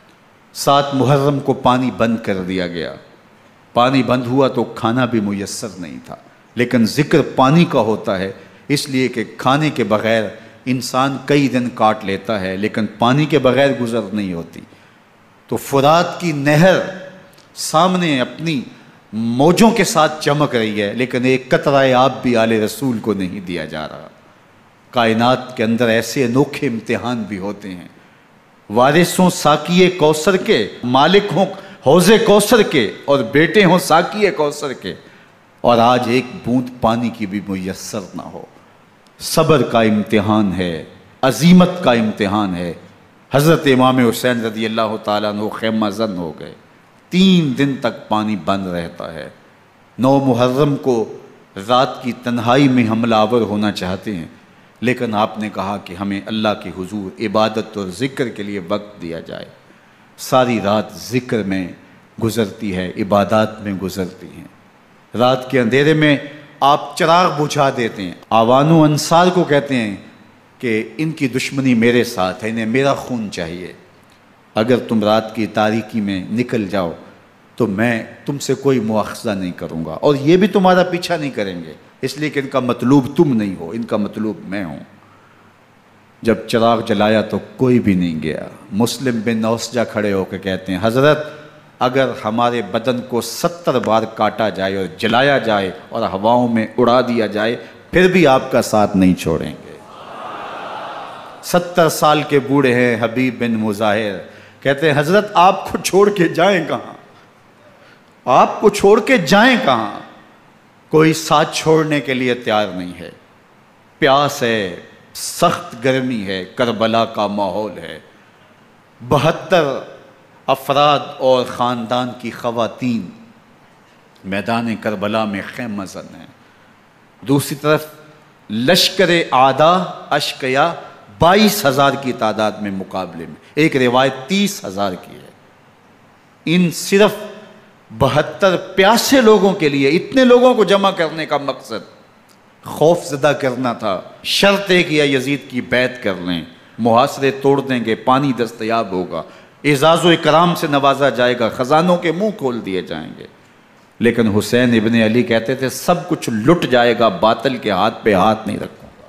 7 محرم کو پانی بند کر دیا گیا۔ پانی بند ہوا تو کھانا بھی میسر نہیں تھا، لیکن ذکر پانی کا ہوتا ہے اس لیے کہ کھانے کے بغیر انسان کئی دن کاٹ لیتا ہے، لیکن پانی کے بغیر گزر نہیں ہوتی۔ تو فرات کی نہر سامنے اپنی موجوں کے ساتھ چمک رہی ہے، لیکن ایک قطرہ آب بھی آل رسول کو نہیں دیا جا رہا۔ کائنات کے اندر ایسے انوکھے امتحان بھی ہوتے ہیں۔ وارث ہوں ساقی کوثر کے، مالک ہوں حوض کوثر کے، اور بیٹے ہوں ساقی کوثر کے، اور آج ایک بوند پانی کی بھی میسر نہ ہو۔ صبر کا امتحان ہے، عزیمت کا امتحان ہے۔ حضرت امام حسین رضی اللہ تعالیٰ عنہ خیمہ زن ہو گئے۔ 3 دن تک پانی بند رہتا ہے۔ 9 محرم کو رات کی تنہائی میں حملہ آور ہونا چاہتے ہیں، لیکن آپ نے کہا کہ ہمیں اللہ کے حضور عبادت اور ذکر کے لیے وقت دیا جائے۔ ساری رات ذکر میں گزرتی ہے، عبادات میں گزرتی ہیں۔ رات کے اندھیرے میں آپ چراغ بجھا دیتے ہیں۔ آوان و انصار کو کہتے ہیں کہ ان کی دشمنی میرے ساتھ ہے، انہیں میرا خون چاہیے، اگر تم رات کی تاریکی میں نکل جاؤ تو میں تم سے کوئی مواخذہ نہیں کروں گا، اور یہ بھی تمہارا پیچھا نہیں کریں گے، اس لیے کہ ان کا مطلوب تم نہیں ہو، ان کا مطلوب میں ہوں۔ جب چراغ جلایا تو کوئی بھی نہیں گیا۔ مسلم بن نوسجہ کھڑے ہو کے کہتے ہیں حضرت اگر ہمارے بدن کو 70 بار کاٹا جائے اور جلایا جائے اور ہواؤں میں اڑا دیا جائے پھر بھی آپ کا ساتھ نہیں چھوڑیں گے۔ 70 سال کے بوڑھے ہیں حبیب بن مظاہر، کہتے ہیں حضرت آپ کو چھوڑ کے جائیں کہاں، آپ کو چھوڑ کے جائیں کہاں؟ کوئی ساتھ چھوڑنے کے لیے تیار نہیں ہے، پیاس ہے، سخت گرمی ہے، کربلا کا ماحول ہے، 72 افراد اور خاندان کی خواتین میدان کربلا میں خیمہ زن ہیں۔ دوسری طرف لشکر اعداء اشقیا 22,000 کی تعداد میں مقابلے میں، ایک روایت 30,000 کی ہے۔ ان صرف 72 پیاسے لوگوں کے لیے اتنے لوگوں کو جمع کرنے کا مقصد خوف زدہ کرنا تھا۔ شرط ہے کہ یزید کی بیعت کر لیں، محاصرے توڑ دیں گے، پانی دستیاب ہوگا، اعزاز و اکرام سے نوازا جائے گا، خزانوں کے منہ کھول دیے جائیں گے۔ لیکن حسین ابن علی کہتے تھے سب کچھ لٹ جائے گا، باطل کے ہاتھ پہ ہاتھ نہیں رکھوں گا۔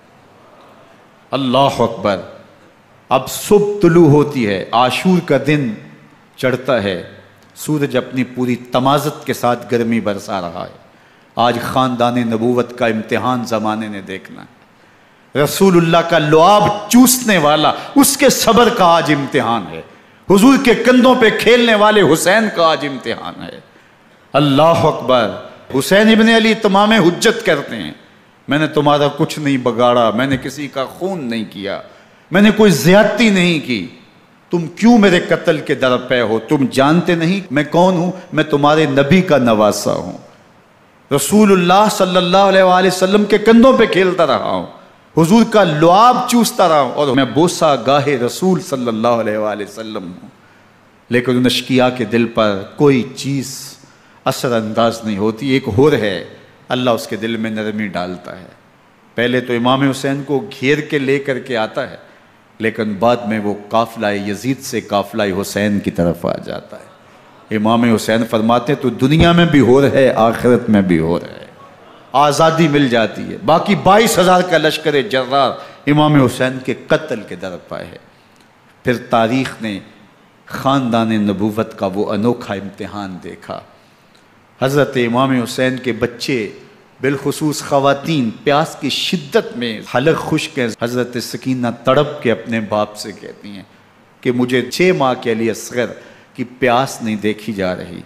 اللہ اکبر۔ اب صبح طلوع ہوتی ہے، عاشور کا دن چڑھتا ہے، سورج اپنی پوری تمازت کے ساتھ گرمی برسا رہا ہے۔ آج خاندان نبوت کا امتحان زمانے نے دیکھنا ہے۔ رسول اللہ کا لعاب چوسنے والا اس کے صبر کا آج امتحان ہے، حضور کے کندھوں پہ کھیلنے والے حسین کا آج امتحان ہے۔ اللہ اکبر۔ حسین ابن علی تمام حجت کرتے ہیں میں نے تمہارا کچھ نہیں بگاڑا، میں نے کسی کا خون نہیں کیا، میں نے کوئی زیادتی نہیں کی، تم کیوں میرے قتل کے در پہ ہو؟ تم جانتے نہیں میں کون ہوں؟ میں تمہارے نبی کا نواسا ہوں، رسول اللہ صلی اللہ علیہ وآلہ وسلم کے کندھوں پہ کھیلتا رہا ہوں، حضور کا لعاب چوستا رہا ہوں، اور میں بوسہ گاہ رسول صلی اللہ علیہ وآلہ وسلم ہوں۔ لیکن ان اشقیاء کے دل پر کوئی چیز اثر انداز نہیں ہوتی۔ ایک ہور ہے، اللہ اس کے دل میں نرمی ڈالتا ہے۔ پہلے تو امام حسین کو گھیر کے لے کر کے آتا ہے، لیکن بعد میں وہ قافلہ یزید سے قافلہ حسین کی طرف آ جاتا ہے۔ امام حسین فرماتے ہیں تو دنیا میں بھی ہور ہے، آخرت میں بھی ہور ہے، آزادی مل جاتی ہے۔ باقی 22,000 کا لشکر جرار امام حسین کے قتل کے در پائے ہے۔ پھر تاریخ نے خاندان نبوت کا وہ انوکھا امتحان دیکھا۔ حضرت امام حسین کے بچے بالخصوص خواتین پیاس کی شدت میں حلق خشک ہیں۔ حضرت سکینہ تڑپ کے اپنے باپ سے کہتی ہیں کہ مجھے 6 ماہ کے علی اصغر کی پیاس نہیں دیکھی جا رہی۔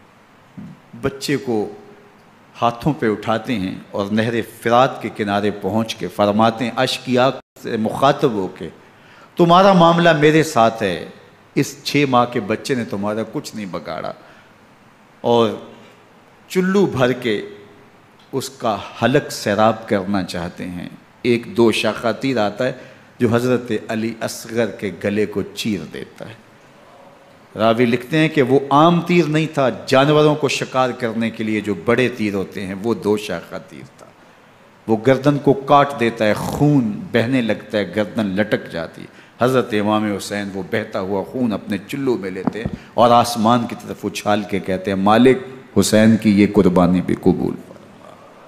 بچے کو ہاتھوں پہ اٹھاتے ہیں اور نہر فرات کے کنارے پہنچ کے فرماتے ہیں اشقیاء سے مخاطب ہو کے تمہارا معاملہ میرے ساتھ ہے، اس 6 ماہ کے بچے نے تمہارا کچھ نہیں بگاڑا، اور چلو بھر کے اس کا حلق سیراب کرنا چاہتے ہیں۔ ایک 2 شاخہ تیر آتا ہے جو حضرت علی اصغر کے گلے کو چیر دیتا ہے۔ راوی لکھتے ہیں کہ وہ عام تیر نہیں تھا، جانوروں کو شکار کرنے کے لیے جو بڑے تیر ہوتے ہیں وہ 2 شاخہ تیر تھا۔ وہ گردن کو کاٹ دیتا ہے، خون بہنے لگتا ہے، گردن لٹک جاتی ہے۔ حضرت امام حسین وہ بہتا ہوا خون اپنے چلو میں لیتے ہیں اور آسمان کی طرف اچھال کے کہتے ہیں مالک حسین کی یہ قربانی بھی قبول فرما۔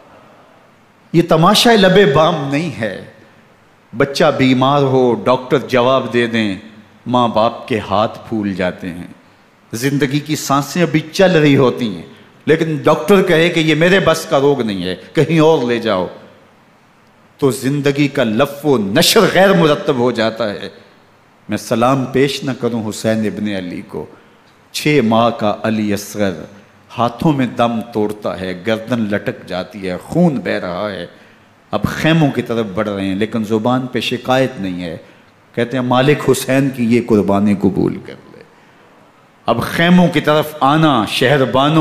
یہ تماشا لب بام نہیں ہے، بچہ بیمار ہو ڈاکٹر جواب دے دیں، ماں باپ کے ہاتھ پھول جاتے ہیں، زندگی کی سانسیں ابھی چل رہی ہوتی ہیں، لیکن ڈاکٹر کہے کہ یہ میرے بس کا روگ نہیں ہے، کہیں اور لے جاؤ، تو زندگی کا لف و نشر غیر مرتب ہو جاتا ہے۔ میں سلام پیش نہ کروں حسین ابن علی کو، 6 ماہ کا علی اصغر ہاتھوں میں دم توڑتا ہے، گردن لٹک جاتی ہے، خون بہہ رہا ہے، اب خیموں کی طرف بڑھ رہے ہیں، لیکن زبان پہ شکایت نہیں ہے، کہتے ہیں مالک حسین کی یہ قربانی قبول کر لے۔ اب خیموں کی طرف آنا، شہر بانوں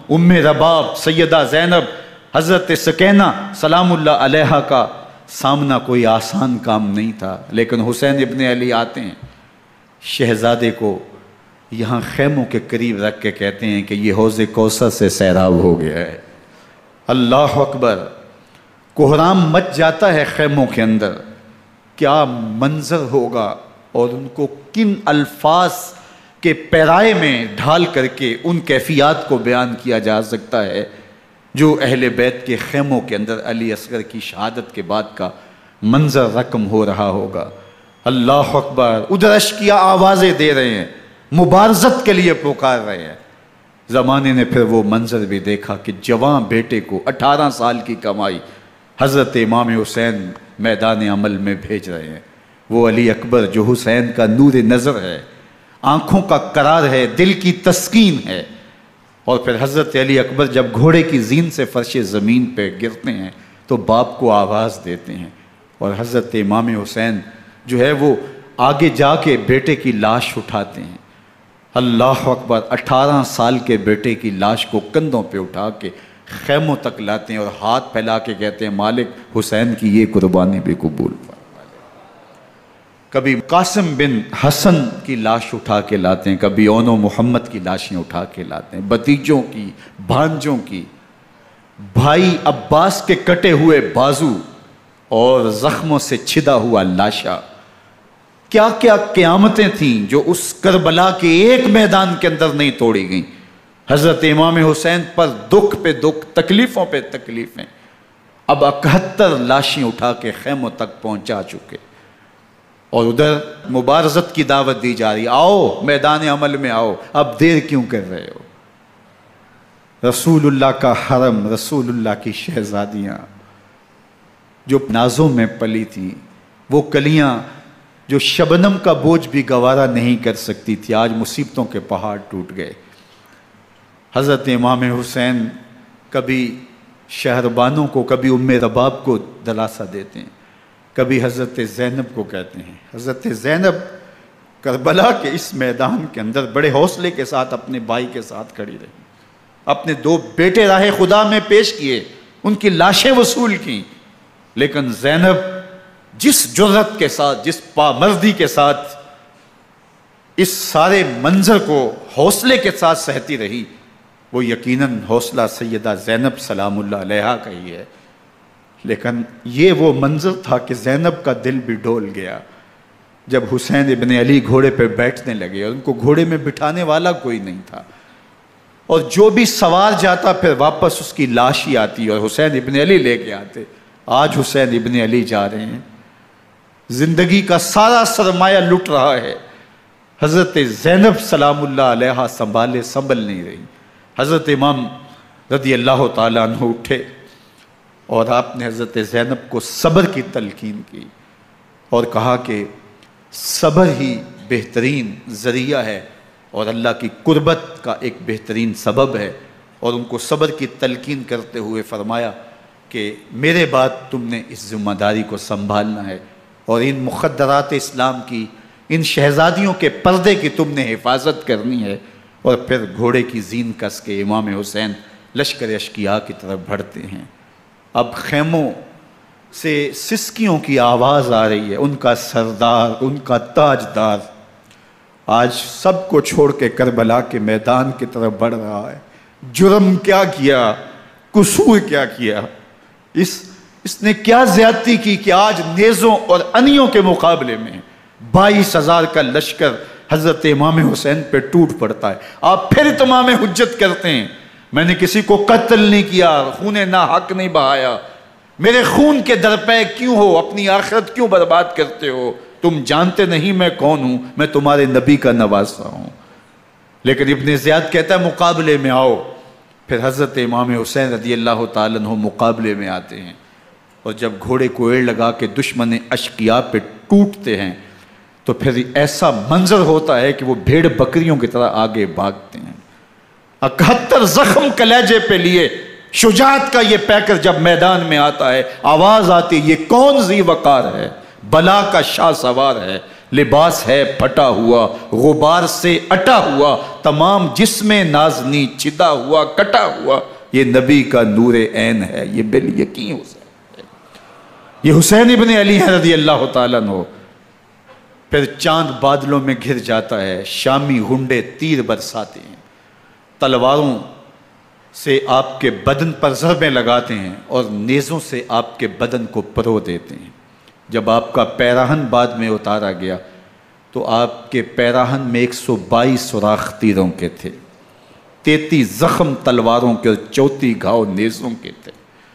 ام رباب سیدہ زینب حضرت سکینہ سلام اللہ علیہا کا سامنا کوئی آسان کام نہیں تھا، لیکن حسین ابن علی آتے ہیں، شہزادے کو یہاں خیموں کے قریب رکھ کے کہتے ہیں کہ یہ حوض کوثر سے سیراب ہو گیا ہے۔ اللہ اکبر، کوہرام مچ جاتا ہے خیموں کے اندر، کیا منظر ہوگا اور ان کو کن الفاظ کے پیرائے میں ڈھال کر کے ان کیفیات کو بیان کیا جا سکتا ہے جو اہل بیت کے خیموں کے اندر علی اصغر کی شہادت کے بعد کا منظر رقم ہو رہا ہوگا۔ اللہ اکبر، ادھر عشقیہ آوازیں دے رہے ہیں، مبارزت کے لیے پکار رہے ہیں۔ زمانے نے پھر وہ منظر بھی دیکھا کہ جوان بیٹے کو 18 سال کی کمائی حضرت امام حسین میدان عمل میں بھیج رہے ہیں۔ وہ علی اکبر جو حسین کا نور نظر ہے، آنکھوں کا قرار ہے، دل کی تسکین ہے۔ اور پھر حضرت علی اکبر جب گھوڑے کی زین سے فرش زمین پہ گرتے ہیں تو باپ کو آواز دیتے ہیں، اور حضرت امام حسین جو ہے وہ آگے جا کے بیٹے کی لاش اٹھاتے ہیں۔ اللہ اکبر، 18 سال کے بیٹے کی لاش کو کندھوں پہ اٹھا کے خیموں تک لاتے ہیں اور ہاتھ پھیلا کے کہتے ہیں مالک حسین کی یہ قربانی بھی قبول فرما۔ کبھی قاسم بن حسن کی لاش اٹھا کے لاتے ہیں، کبھی اون و محمد کی لاشیں اٹھا کے لاتے ہیں، بھتیجوں کی، بھانجوں کی، بھائی عباس کے کٹے ہوئے بازو اور زخموں سے چھدا ہوا لاشا۔ کیا کیا قیامتیں تھیں جو اس کربلا کے ایک میدان کے اندر نہیں توڑی گئیں۔ حضرت امام حسین پر دکھ پہ دکھ، تکلیفوں پہ تکلیفیں۔ اب 71 لاشیں اٹھا کے خیموں تک پہنچا چکے، اور ادھر مبارزت کی دعوت دی جا رہی، آؤ میدان عمل میں آؤ، اب دیر کیوں کر رہے ہو۔ رسول اللہ کا حرم، رسول اللہ کی شہزادیاں جو نازوں میں پلی تھیں، وہ کلیاں جو شبنم کا بوجھ بھی گوارا نہیں کر سکتی تھی، آج مصیبتوں کے پہاڑ ٹوٹ گئے۔ حضرت امام حسین کبھی شہربانوں کو، کبھی ام رباب کو دلاسا دیتے ہیں، کبھی حضرت زینب کو کہتے ہیں۔ حضرت زینب کربلا کے اس میدان کے اندر بڑے حوصلے کے ساتھ اپنے بھائی کے ساتھ کھڑی رہی، اپنے 2 بیٹے راہ خدا میں پیش کیے، ان کی لاشیں وصول کیں، لیکن زینب جس جرأت کے ساتھ، جس پامردی کے ساتھ اس سارے منظر کو حوصلے کے ساتھ سہتی رہی، وہ یقیناً حوصلہ سیدہ زینب سلام اللہ علیہا کا ہی ہے۔ لیکن یہ وہ منظر تھا کہ زینب کا دل بھی ڈول گیا جب حسین ابن علی گھوڑے پہ بیٹھنے لگے، اور ان کو گھوڑے میں بٹھانے والا کوئی نہیں تھا، اور جو بھی سوار جاتا پھر واپس اس کی لاش ہی آتی اور حسین ابن علی لے کے آتے۔ آج حسین ابن علی جا رہے ہیں، زندگی کا سارا سرمایہ لٹ رہا ہے، حضرت زینب سلام اللہ علیہا سنبھل نہیں رہی۔ حضرت امام رضی اللہ تعالیٰ عنہ اٹھے اور آپ نے حضرت زینب کو صبر کی تلقین کی اور کہا کہ صبر ہی بہترین ذریعہ ہے اور اللہ کی قربت کا ایک بہترین سبب ہے، اور ان کو صبر کی تلقین کرتے ہوئے فرمایا کہ میرے بعد تم نے اس ذمہ داری کو سنبھالنا ہے، اور ان مخدرات اسلام کی، ان شہزادیوں کے پردے کی تم نے حفاظت کرنی ہے۔ اور پھر گھوڑے کی زین کس کے امام حسین لشکر اشقیاء کی طرف بڑھتے ہیں۔ اب خیموں سے سسکیوں کی آواز آ رہی ہے، ان کا سردار، ان کا تاجدار آج سب کو چھوڑ کے کربلا کے میدان کی طرف بڑھ رہا ہے۔ جرم کیا کیا، قصور کیا کیا، اس نے کیا زیادتی کی کہ آج نیزوں اور انیوں کے مقابلے میں 22,000 کا لشکر حضرت امام حسین پہ ٹوٹ پڑتا ہے۔ آپ پھر تمام حجت کرتے ہیں میں نے کسی کو قتل نہیں کیا، خون ناحق نہیں بہایا، میرے خون کے درپے کیوں ہو، اپنی آخرت کیوں برباد کرتے ہو، تم جانتے نہیں میں کون ہوں، میں تمہارے نبی کا نواسا ہوں۔ لیکن ابن زیاد کہتا ہے مقابلے میں آؤ۔ پھر حضرت امام حسین رضی اللہ تعالیٰ عنہ مقابلے میں آتے ہیں، اور جب گھوڑے کو ایڑ لگا کے دشمن اشقیاء پہ ٹوٹتے ہیں تو پھر ایسا منظر ہوتا ہے کہ وہ بھیڑ بکریوں کی طرح آگے بھاگتے ہیں۔ 71 زخم کلیجے پہ لیے شجاعت کا یہ پیکر جب میدان میں آتا ہے، آواز آتی، یہ کون ذی وقار ہے، بلا کا شاہ سوار ہے، لباس ہے پھٹا ہوا غبار سے اٹا ہوا، تمام جسم نازنی چدا ہوا کٹا ہوا، یہ نبی کا نور عین ہے، یہ بالیقین حسین ہے، یہ حسین ابن علی ہے رضی اللہ تعالیٰ عنہ۔ پھر چاند بادلوں میں گھر جاتا ہے، شامی غنڈے تیر برساتے ہیں، تلواروں سے آپ کے بدن پر ضربیں لگاتے ہیں اور نیزوں سے آپ کے بدن کو پرو دیتے ہیں۔ جب آپ کا پیراہن بعد میں اتارا گیا تو آپ کے پیراہن میں 122 سوراخ تیروں کے تھے، 33 زخم تلواروں کے اور 34 گھاؤ نیزوں کے تھے۔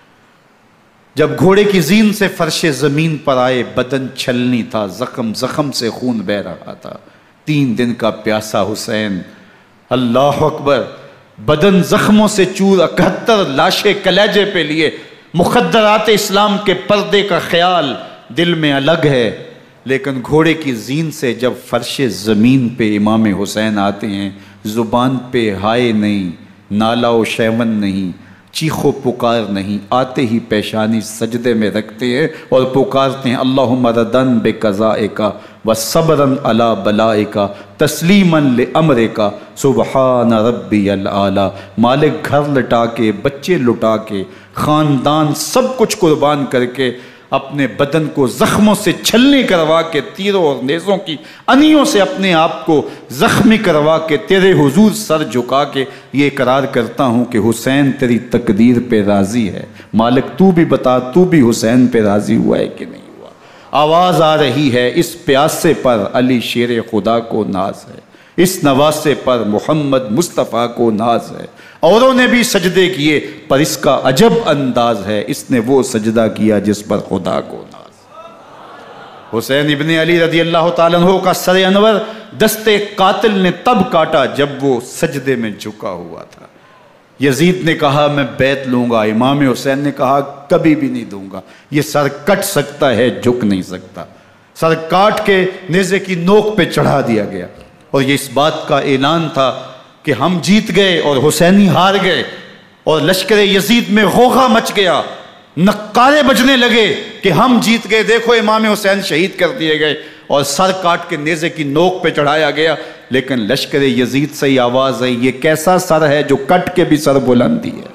جب گھوڑے کی زین سے فرش زمین پر آئے، بدن چھلنی تھا، زخم زخم سے خون بہہ رہا تھا، 3 دن کا پیاسا حسین، اللہ اکبر، بدن زخموں سے چور، 71 لاشیں کلیجے پہ لیے، مخدرات اسلام کے پردے کا خیال دل میں الگ ہے، لیکن گھوڑے کی زین سے جب فرش زمین پہ امام حسین آتے ہیں، زبان پہ ہائے نہیں، نالا و شیون نہیں، چیخ و پکار نہیں، آتے ہی پیشانی سجدے میں رکھتے ہیں اور پکارتے ہیں اللہم ردن بقضائک وصبرن علی بلائک تسلیمن لامرک سبحان ربی الاعلی۔ مالک گھر لٹا کے، بچے لٹا کے، خاندان سب کچھ قربان کر کے، اپنے بدن کو زخموں سے چھلنی کروا کے، تیروں اور نیزوں کی انیوں سے اپنے آپ کو زخمی کروا کے، تیرے حضور سر جھکا کے یہ اقرار کرتا ہوں کہ حسین تیری تقدیر پہ راضی ہے، مالک تو بھی بتا، تو بھی حسین پہ راضی ہوا ہے کہ نہیں ہوا۔ آواز آ رہی ہے، اس پیاسے پر علی شیر خدا کو ناز ہے، اس نواسے پر محمد مصطفیٰ کو ناز ہے، اوروں نے بھی سجدے کیے پر اس کا عجب انداز ہے، اس نے وہ سجدہ کیا جس پر خدا کو ناز۔ حسین ابن علی رضی اللہ تعالیٰ عنہ کا سر انور دست قاتل نے تب کاٹا جب وہ سجدے میں جھکا ہوا تھا۔ یزید نے کہا میں بیعت لوں گا، امام حسین نے کہا کبھی بھی نہیں دوں گا، یہ سر کٹ سکتا ہے جھک نہیں سکتا۔ سر کاٹ کے نیزے کی نوک پہ چڑھا دیا گیا اور یہ اس بات کا اعلان تھا کہ ہم جیت گئے اور حسینی ہار گئے، اور لشکر یزید میں غوغا مچ گیا، نقارے بجنے لگے کہ ہم جیت گئے، دیکھو امام حسین شہید کر دیے گئے، اور سر کاٹ کے نیزے کی نوک پہ چڑھایا گیا۔ لیکن لشکر یزید سے یہ آواز آئی یہ کیسا سر ہے جو کٹ کے بھی سر بلندی ہے،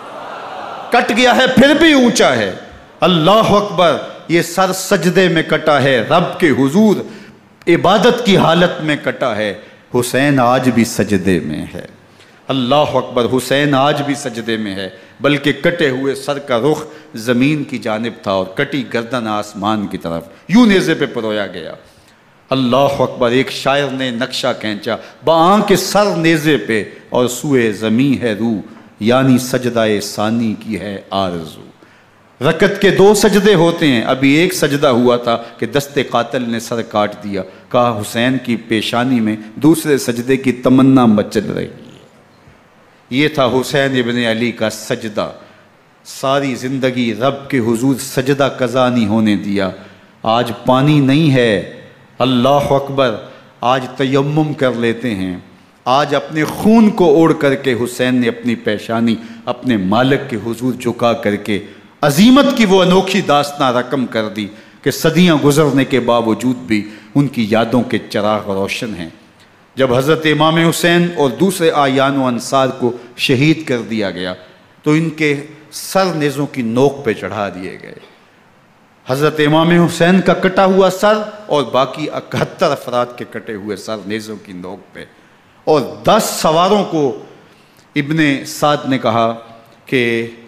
کٹ گیا ہے پھر بھی اونچا ہے، اللہ اکبر، یہ سر سجدے میں کٹا ہے، رب کے حضور عبادت کی حالت میں کٹا ہے، حسین آج بھی سجدے میں ہے، اللہ اکبر، حسین آج بھی سجدے میں ہے، بلکہ کٹے ہوئے سر کا رخ زمین کی جانب تھا اور کٹی گردن آسمان کی طرف، یوں نیزے پہ پرویا گیا، اللہ اکبر۔ ایک شاعر نے نقشہ کھینچا، بآنکھ سر نیزے پہ اور سوئے زمین ہے روح، یعنی سجدہ ثانی کی ہے آرزو۔ رکعت کے 2 سجدے ہوتے ہیں، ابھی ایک سجدہ ہوا تھا کہ دست قاتل نے سر کاٹ دیا، کہا حسین کی پیشانی میں دوسرے سجدے کی تمنا مچل رہی ہے۔ یہ تھا حسین ابن علی کا سجدہ، ساری زندگی رب کے حضور سجدہ قضا نہیں ہونے دیا۔ آج پانی نہیں ہے، اللہ اکبر، آج تیمم کر لیتے ہیں، آج اپنے خون کو اوڑھ کر کے حسین نے اپنی پیشانی اپنے مالک کے حضور جھکا کر کے عظیمت کی وہ انوکھی داستان رقم کر دی کہ صدیاں گزرنے کے باوجود بھی ان کی یادوں کے چراغ روشن ہیں۔ جب حضرت امام حسین اور دوسرے آیان و انصار کو شہید کر دیا گیا تو ان کے سر نیزوں کی نوک پہ چڑھا دیے گئے، حضرت امام حسین کا کٹا ہوا سر اور باقی 71 افراد کے کٹے ہوئے سر نیزوں کی نوک پہ، اور 10 سواروں کو ابن سعد نے کہا کہ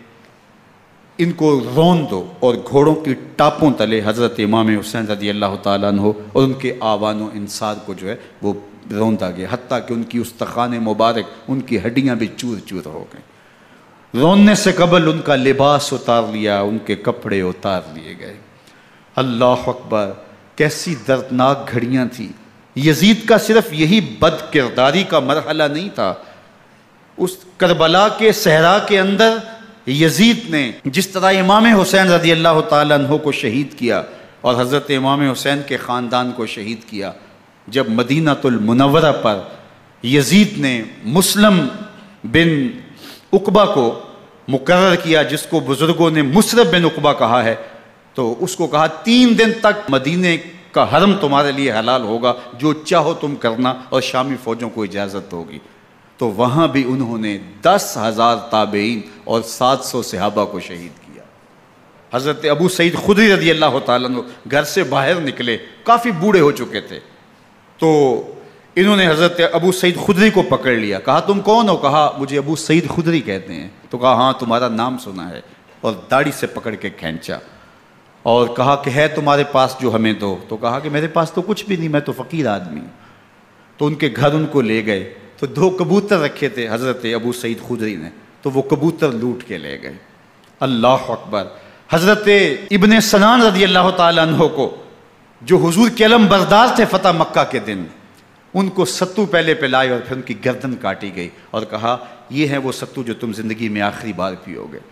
ان کو رون دو، اور گھوڑوں کی ٹاپوں تلے حضرت امام حسین رضی اللہ تعالیٰ عنہ اور ان کے آوان و انصار کو جو ہے وہ روندا گیا، حتیٰ کہ ان کی استخوان مبارک، ان کی ہڈیاں بھی چور چور ہو گئیں۔ روننے سے قبل ان کا لباس اتار لیا، ان کے کپڑے اتار لیے گئے۔ اللہ اکبر، کیسی دردناک گھڑیاں تھیں۔ یزید کا صرف یہی بد کرداری کا مرحلہ نہیں تھا، اس کربلا کے صحرا کے اندر یزید نے جس طرح امام حسین رضی اللہ تعالیٰ عنہ کو شہید کیا اور حضرت امام حسین کے خاندان کو شہید کیا، جب مدینہ المنورہ پر یزید نے مسلم بن عقبہ کو مقرر کیا، جس کو بزرگوں نے مصرب بن عقبہ کہا ہے، تو اس کو کہا 3 دن تک مدینے کا حرم تمہارے لیے حلال ہوگا، جو چاہو تم کرنا، اور شامی فوجوں کو اجازت ہوگی۔ تو وہاں بھی انہوں نے 10,000 تابعین اور 700 صحابہ کو شہید کیا۔ حضرت ابو سعید خدری رضی اللہ تعالیٰ عنہ گھر سے باہر نکلے، کافی بوڑھے ہو چکے تھے، تو انہوں نے حضرت ابو سعید خدری کو پکڑ لیا، کہا تم کون ہو؟ کہا مجھے ابو سعید خدری کہتے ہیں۔ تو کہا ہاں تمہارا نام سنا ہے، اور داڑھی سے پکڑ کے کھینچا اور کہا کہ ہے تمہارے پاس جو ہمیں دو؟ تو کہا کہ میرے پاس تو کچھ بھی نہیں، میں تو فقیر آدمی ہوں۔ تو ان کے گھر ان کو لے گئے، تو 2 کبوتر رکھے تھے حضرت ابو سعید خدری نے، تو وہ کبوتر لوٹ کے لے گئے۔ اللہ اکبر۔ حضرت ابن سنان رضی اللہ تعالیٰ عنہ کو، جو حضور کے علم بردار تھے فتح مکہ کے دن، ان کو ستو پہلے پلائے اور پھر ان کی گردن کاٹی گئی، اور کہا یہ ہے وہ ستو جو تم زندگی میں آخری بار پیو گے۔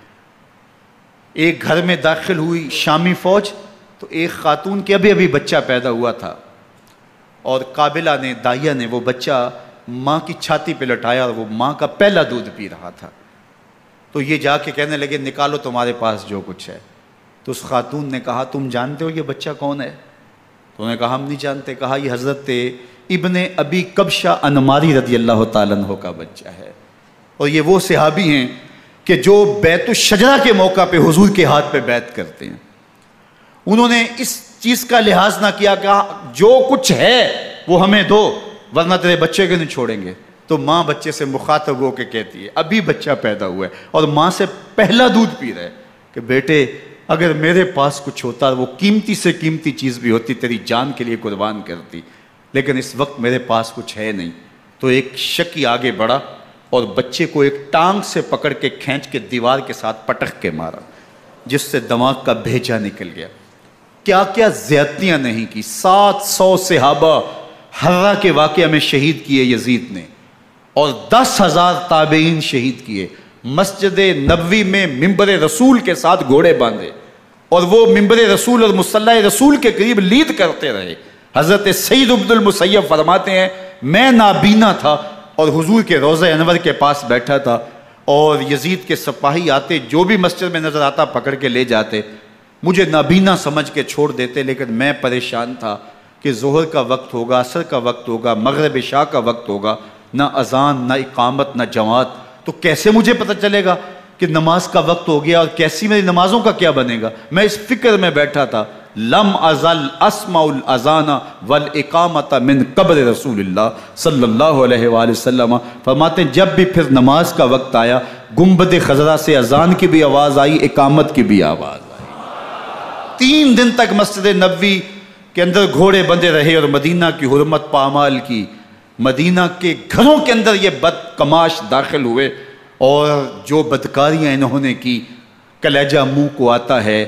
ایک گھر میں داخل ہوئی شامی فوج، تو ایک خاتون کے ابھی بچہ پیدا ہوا تھا، اور قابلہ نے، دائیہ نے وہ بچہ ماں کی چھاتی پہ لٹایا، اور وہ ماں کا پہلا دودھ پی رہا تھا۔ تو یہ جا کے کہنے لگے نکالو تمہارے پاس جو کچھ ہے۔ تو اس خاتون نے کہا تم جانتے ہو یہ بچہ کون ہے؟ تو انہوں نے کہا ہم نہیں جانتے۔ کہا یہ حضرت ابن ابی کبشہ انماری رضی اللہ تعالیٰ عنہ کا بچہ ہے، اور یہ وہ صحابی ہیں کہ جو بیعت الشجرہ کے موقع پہ حضور کے ہاتھ پہ بیعت کرتے ہیں۔ انہوں نے اس چیز کا لحاظ نہ کیا کہ جو کچھ ہے وہ ہمیں دو، ورنہ تیرے بچے کو نہیں چھوڑیں گے۔ تو ماں بچے سے مخاطب ہو کے کہتی ہے، ابھی بچہ پیدا ہوا ہے اور ماں سے پہلا دودھ پی رہا ہے، کہ بیٹے اگر میرے پاس کچھ ہوتا، وہ قیمتی سے قیمتی چیز بھی ہوتی، تیری جان کے لیے قربان کرتی، لیکن اس وقت میرے پاس کچھ ہے نہیں۔ تو ایک شکی آگے بڑھا اور بچے کو ایک ٹانگ سے پکڑ کے کھینچ کے دیوار کے ساتھ پٹک کے مارا، جس سے دماغ کا بھیجا نکل گیا۔ کیا کیا زیادتیاں نہیں کی۔ 700 صحابہ حرہ کے واقعہ میں شہید کیے یزید نے، اور 10,000 تابعین شہید کیے۔ مسجد نبوی میں ممبر رسول کے ساتھ گھوڑے باندھے، اور وہ ممبر رسول اور مصلی رسول کے قریب لید کرتے رہے۔ حضرت سید عبد المسیب فرماتے ہیں میں نابینا تھا اور حضور کے روضہ انور کے پاس بیٹھا تھا، اور یزید کے سپاہی آتے، جو بھی مسجد میں نظر آتا پکڑ کے لے جاتے، مجھے نابینا سمجھ کے چھوڑ دیتے، لیکن میں پریشان تھا کہ ظہر کا وقت ہوگا، عصر کا وقت ہوگا، مغرب عشاء کا وقت ہوگا، نہ اذان نہ اقامت نہ جماعت، تو کیسے مجھے پتہ چلے گا کہ نماز کا وقت ہو گیا، اور کیسی میری نمازوں کا کیا بنے گا؟ میں اس فکر میں بیٹھا تھا۔ لم ازل اسمع الاذان والاقامت من قبر رسول اللہ صلی اللہ علیہ وآلہ وسلم۔ فرماتے ہیں جب بھی پھر نماز کا وقت آیا، گنبد خضرا سے اذان کی بھی آواز آئی، اقامت کی بھی آواز آئی۔ 3 دن تک مسجد نبوی کے اندر گھوڑے بندے رہے، اور مدینہ کی حرمت پامال کی۔ مدینہ کے گھروں کے اندر یہ بدکماش داخل ہوئے، اور جو بدکاریاں انہوں نے کی کلیجہ منہ کو آتا ہے۔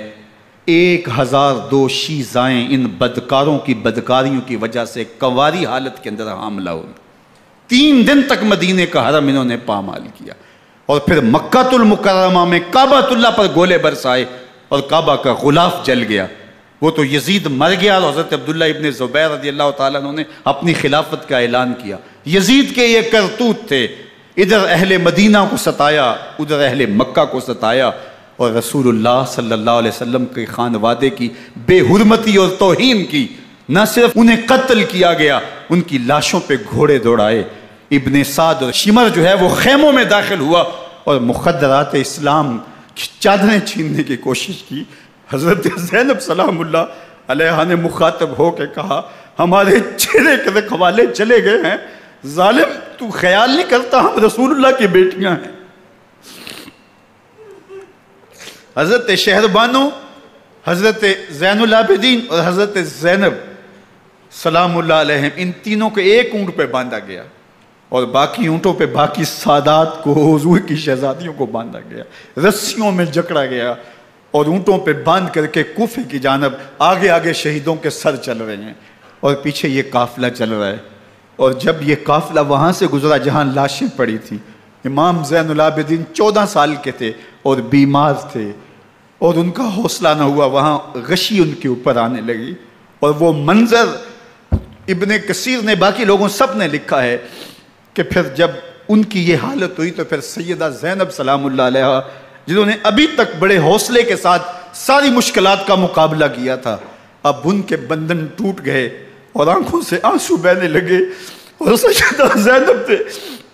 1002 شیزائیں ان بدکاروں کی بدکاریوں کی وجہ سے کنواری حالت کے اندر حاملہ ہوئی۔ 3 دن تک مدینے کا حرم انہوں نے پامال کیا، اور پھر مکہ المکرمہ میں کعبہ اللہ پر گولے برسائے، اور کعبہ کا غلاف جل گیا۔ وہ تو یزید مر گیا، اور حضرت عبداللہ ابن زبیر رضی اللہ تعالیٰ عنہ نے اپنی خلافت کا اعلان کیا۔ یزید کے یہ کرتوت تھے، ادھر اہل مدینہ کو ستایا، ادھر اہل مکہ کو ستایا، اور رسول اللہ صلی اللہ علیہ وسلم کے خانوادے کی بے حرمتی اور توہین کی۔ نہ صرف انہیں قتل کیا گیا، ان کی لاشوں پہ گھوڑے دوڑائے۔ ابن سعد اور شمر جو ہے وہ خیموں میں داخل ہوا، اور مخدرات اسلام کی چادریں چھیننے کی کوشش کی۔ حضرت زینب سلام اللہ علیہ نے مخاطب ہو کے کہا ہمارے چہرے کے رکھوالے چلے گئے ہیں، ظالم تو خیال نہیں کرتا ہم رسول اللہ کی بیٹیاں ہیں۔ حضرت شہربانو، حضرت زین العابدین اور حضرت زینب سلام اللہ علیہم، ان تینوں کو ایک اونٹ پہ باندھا گیا، اور باقی اونٹوں پہ باقی سادات کو، حضور کی شہزادیوں کو باندھا گیا، رسیوں میں جکڑا گیا، اور اونٹوں پہ باندھ کر کے کوفے کی جانب آگے آگے شہیدوں کے سر چل رہے ہیں، اور پیچھے یہ قافلہ چل رہا ہے۔ اور جب یہ قافلہ وہاں سے گزرا جہاں لاشیں پڑی تھی، امام زین العابدین 14 سال کے تھے اور بیمار تھے، اور ان کا حوصلہ نہ ہوا، وہاں غشی ان کے اوپر آنے لگی، اور وہ منظر ابن کثیر نے، باقی لوگوں سب نے لکھا ہے کہ پھر جب ان کی یہ حالت ہوئی تو پھر سیدہ زینب سلام اللہ علیہ، جنہوں نے ابھی تک بڑے حوصلے کے ساتھ ساری مشکلات کا مقابلہ کیا تھا، اب ان کے بندھن ٹوٹ گئے اور آنکھوں سے آنسو بہنے لگے، اور سیدہ زینب تھے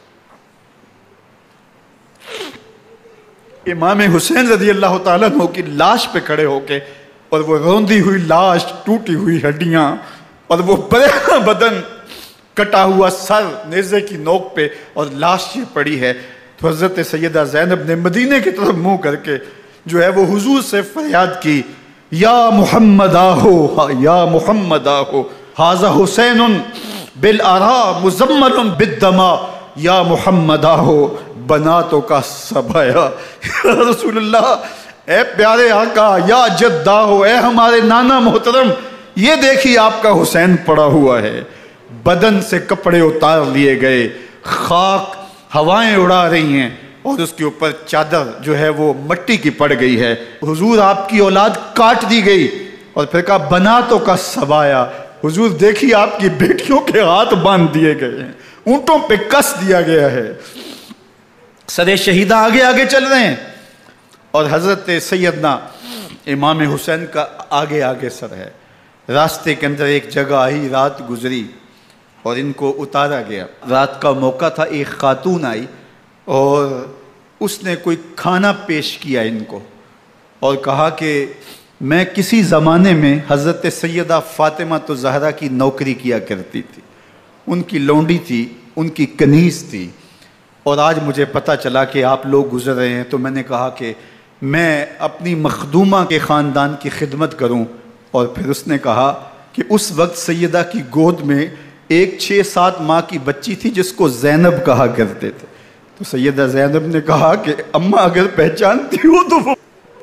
امام حسین رضی اللہ تعالیٰ عنہ کی لاش پہ کھڑے ہو کے، اور وہ روندی ہوئی لاش، ٹوٹی ہوئی ہڈیاں، اور وہ برینا بدن، کٹا ہوا سر نیزے کی نوک پہ، اور لاش یہ پڑی ہے. تو حضرت سیدہ زینب نے مدینے کی طرف منہ کر کے جو ہے وہ حضور سے فریاد کی، یا محمد آہو، یا محمد آہو، ھذا حسین بالآراء مزمل بالدماء، یا محمد آہو بناتوں کا سبایا. یا رسول اللہ، اے پیارے آقا، یا جد آہو، اے ہمارے نانا محترم، یہ دیکھیے آپ کا حسین پڑا ہوا ہے. بدن سے کپڑے اتار لیے گئے، خاک ہوائیں اڑا رہی ہیں، اور اس کے اوپر چادر جو ہے وہ مٹی کی پڑ گئی ہے. حضور آپ کی اولاد کاٹ دی گئی، اور پھر کہا بناتوں کا سبایا. حضور دیکھیے آپ کی بیٹیوں کے ہاتھ باندھ دیے گئے ہیں، اونٹوں پہ کس دیا گیا ہے، سر شہیدہ آگے آگے چل رہے ہیں، اور حضرت سیدنا امام حسین کا آگے آگے سر ہے. راستے کے اندر ایک جگہ آئی، رات گزری اور ان کو اتارا گیا. رات کا موقع تھا، ایک خاتون آئی اور اس نے کوئی کھانا پیش کیا ان کو، اور کہا کہ میں کسی زمانے میں حضرت سیدہ فاطمہ زہرا کی نوکری کیا کرتی تھی، ان کی لونڈی تھی، ان کی کنیز تھی، اور آج مجھے پتہ چلا کہ آپ لوگ گزر رہے ہیں، تو میں نے کہا کہ میں اپنی مخدومہ کے خاندان کی خدمت کروں. اور پھر اس نے کہا کہ اس وقت سیدہ کی گود میں ایک 6-7 ماہ کی بچی تھی جس کو زینب کہا کرتے تھے. تو سیدہ زینب نے کہا کہ اماں اگر پہچانتی ہو تو وہ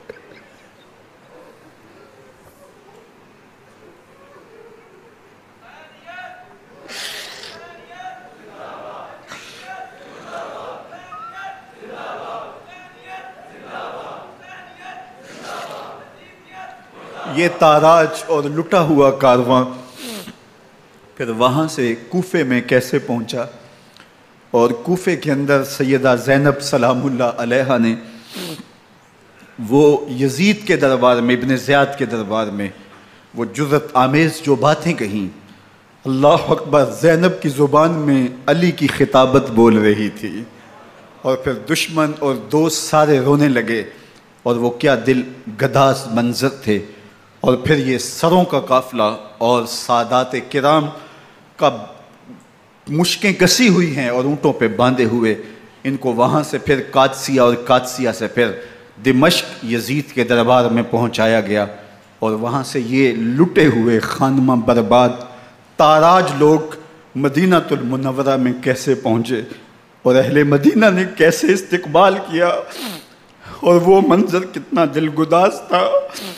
یہ تاراج اور لٹا ہوا کارواں پھر وہاں سے کوفے میں کیسے پہنچا، اور کوفے کے اندر سیدہ زینب سلام اللہ علیہا نے وہ یزید کے دربار میں، ابن زیاد کے دربار میں وہ جرأت آمیز جو باتیں کہیں. اللہ اکبر، زینب کی زبان میں علی کی خطابت بول رہی تھی، اور پھر دشمن اور دوست سارے رونے لگے، اور وہ کیا دل گداز منظر تھے. اور پھر یہ سروں کا قافلہ اور سادات کرام کا مشکیں کسی ہوئی ہیں اور اونٹوں پہ باندھے ہوئے، ان کو وہاں سے پھر قادسیہ، اور قادسیہ سے پھر دمشق یزید کے دربار میں پہنچایا گیا. اور وہاں سے یہ لٹے ہوئے خانمہ برباد تاراج لوگ مدینہ المنورہ میں کیسے پہنچے، اور اہل مدینہ نے کیسے استقبال کیا، اور وہ منظر کتنا دل گداز تھا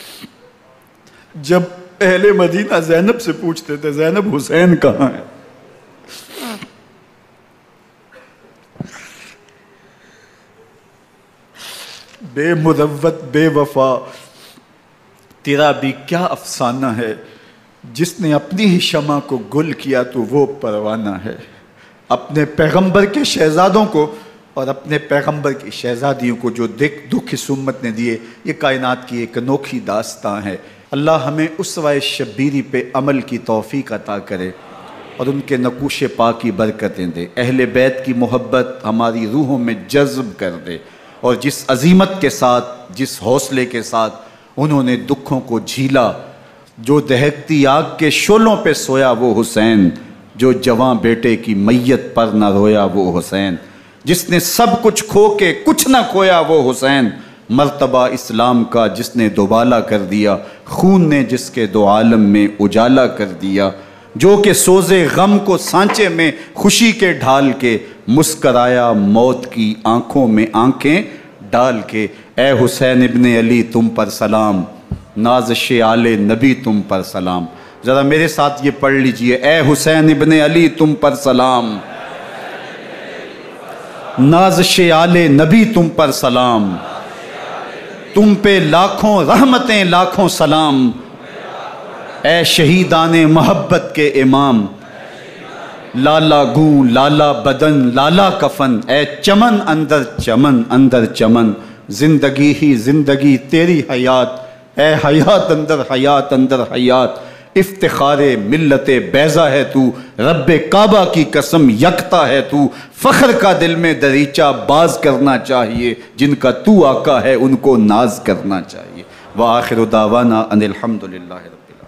جب اہل مدینہ زینب سے پوچھتے تھے زینب حسین کہاں ہے. بے مروت بے وفا تیرا بھی کیا افسانہ ہے، جس نے اپنی ہی شمع کو گل کیا تو وہ پروانہ ہے. اپنے پیغمبر کے شہزادوں کو اور اپنے پیغمبر کی شہزادیوں کو جو دکھ اس امت نے دیے، یہ کائنات کی ایک انوکھی داستان ہے. اللہ ہمیں اسوہ شبیری پہ عمل کی توفیق عطا کرے اور ان کے نقوش پاک کی برکتیں دے. اہل بیت کی محبت ہماری روحوں میں جذب کر دے، اور جس عظیمت کے ساتھ، جس حوصلے کے ساتھ انہوں نے دکھوں کو جھیلا، جو دہکتی آگ کے شعلوں پہ سویا وہ حسین، جو جواں بیٹے کی میت پر نہ رویا وہ حسین، جس نے سب کچھ کھو کے کچھ نہ کھویا وہ حسین، مرتبہ اسلام کا جس نے دوبالا کر دیا، خون نے جس کے دو عالم میں اجالا کر دیا، جو کہ سوزے غم کو سانچے میں خوشی کے ڈھال کے مسکرایا موت کی آنکھوں میں آنکھیں ڈال کے. اے حسین ابن علی تم پر سلام، نازش آل نبی تم پر سلام. ذرا میرے ساتھ یہ پڑھ لیجئے، اے حسین ابن علی تم پر سلام، نازش آل نبی تم پر سلام، تم پہ لاکھوں رحمتیں لاکھوں سلام. اے شہیدان محبت کے امام، لالا گوں لالا بدن لالا کفن، اے چمن اندر چمن، زندگی ہی زندگی تیری حیات اے حیات اندر حیات اندر حیات، افتخار ملت بیضا ہے تو، رب کعبہ کی قسم یکتا ہے تو، فخر کا دل میں دریچہ باز کرنا چاہیے، جن کا تو آقا ہے ان کو ناز کرنا چاہیے۔ وآخر دعوانا ان الحمد للہ رب العالمین۔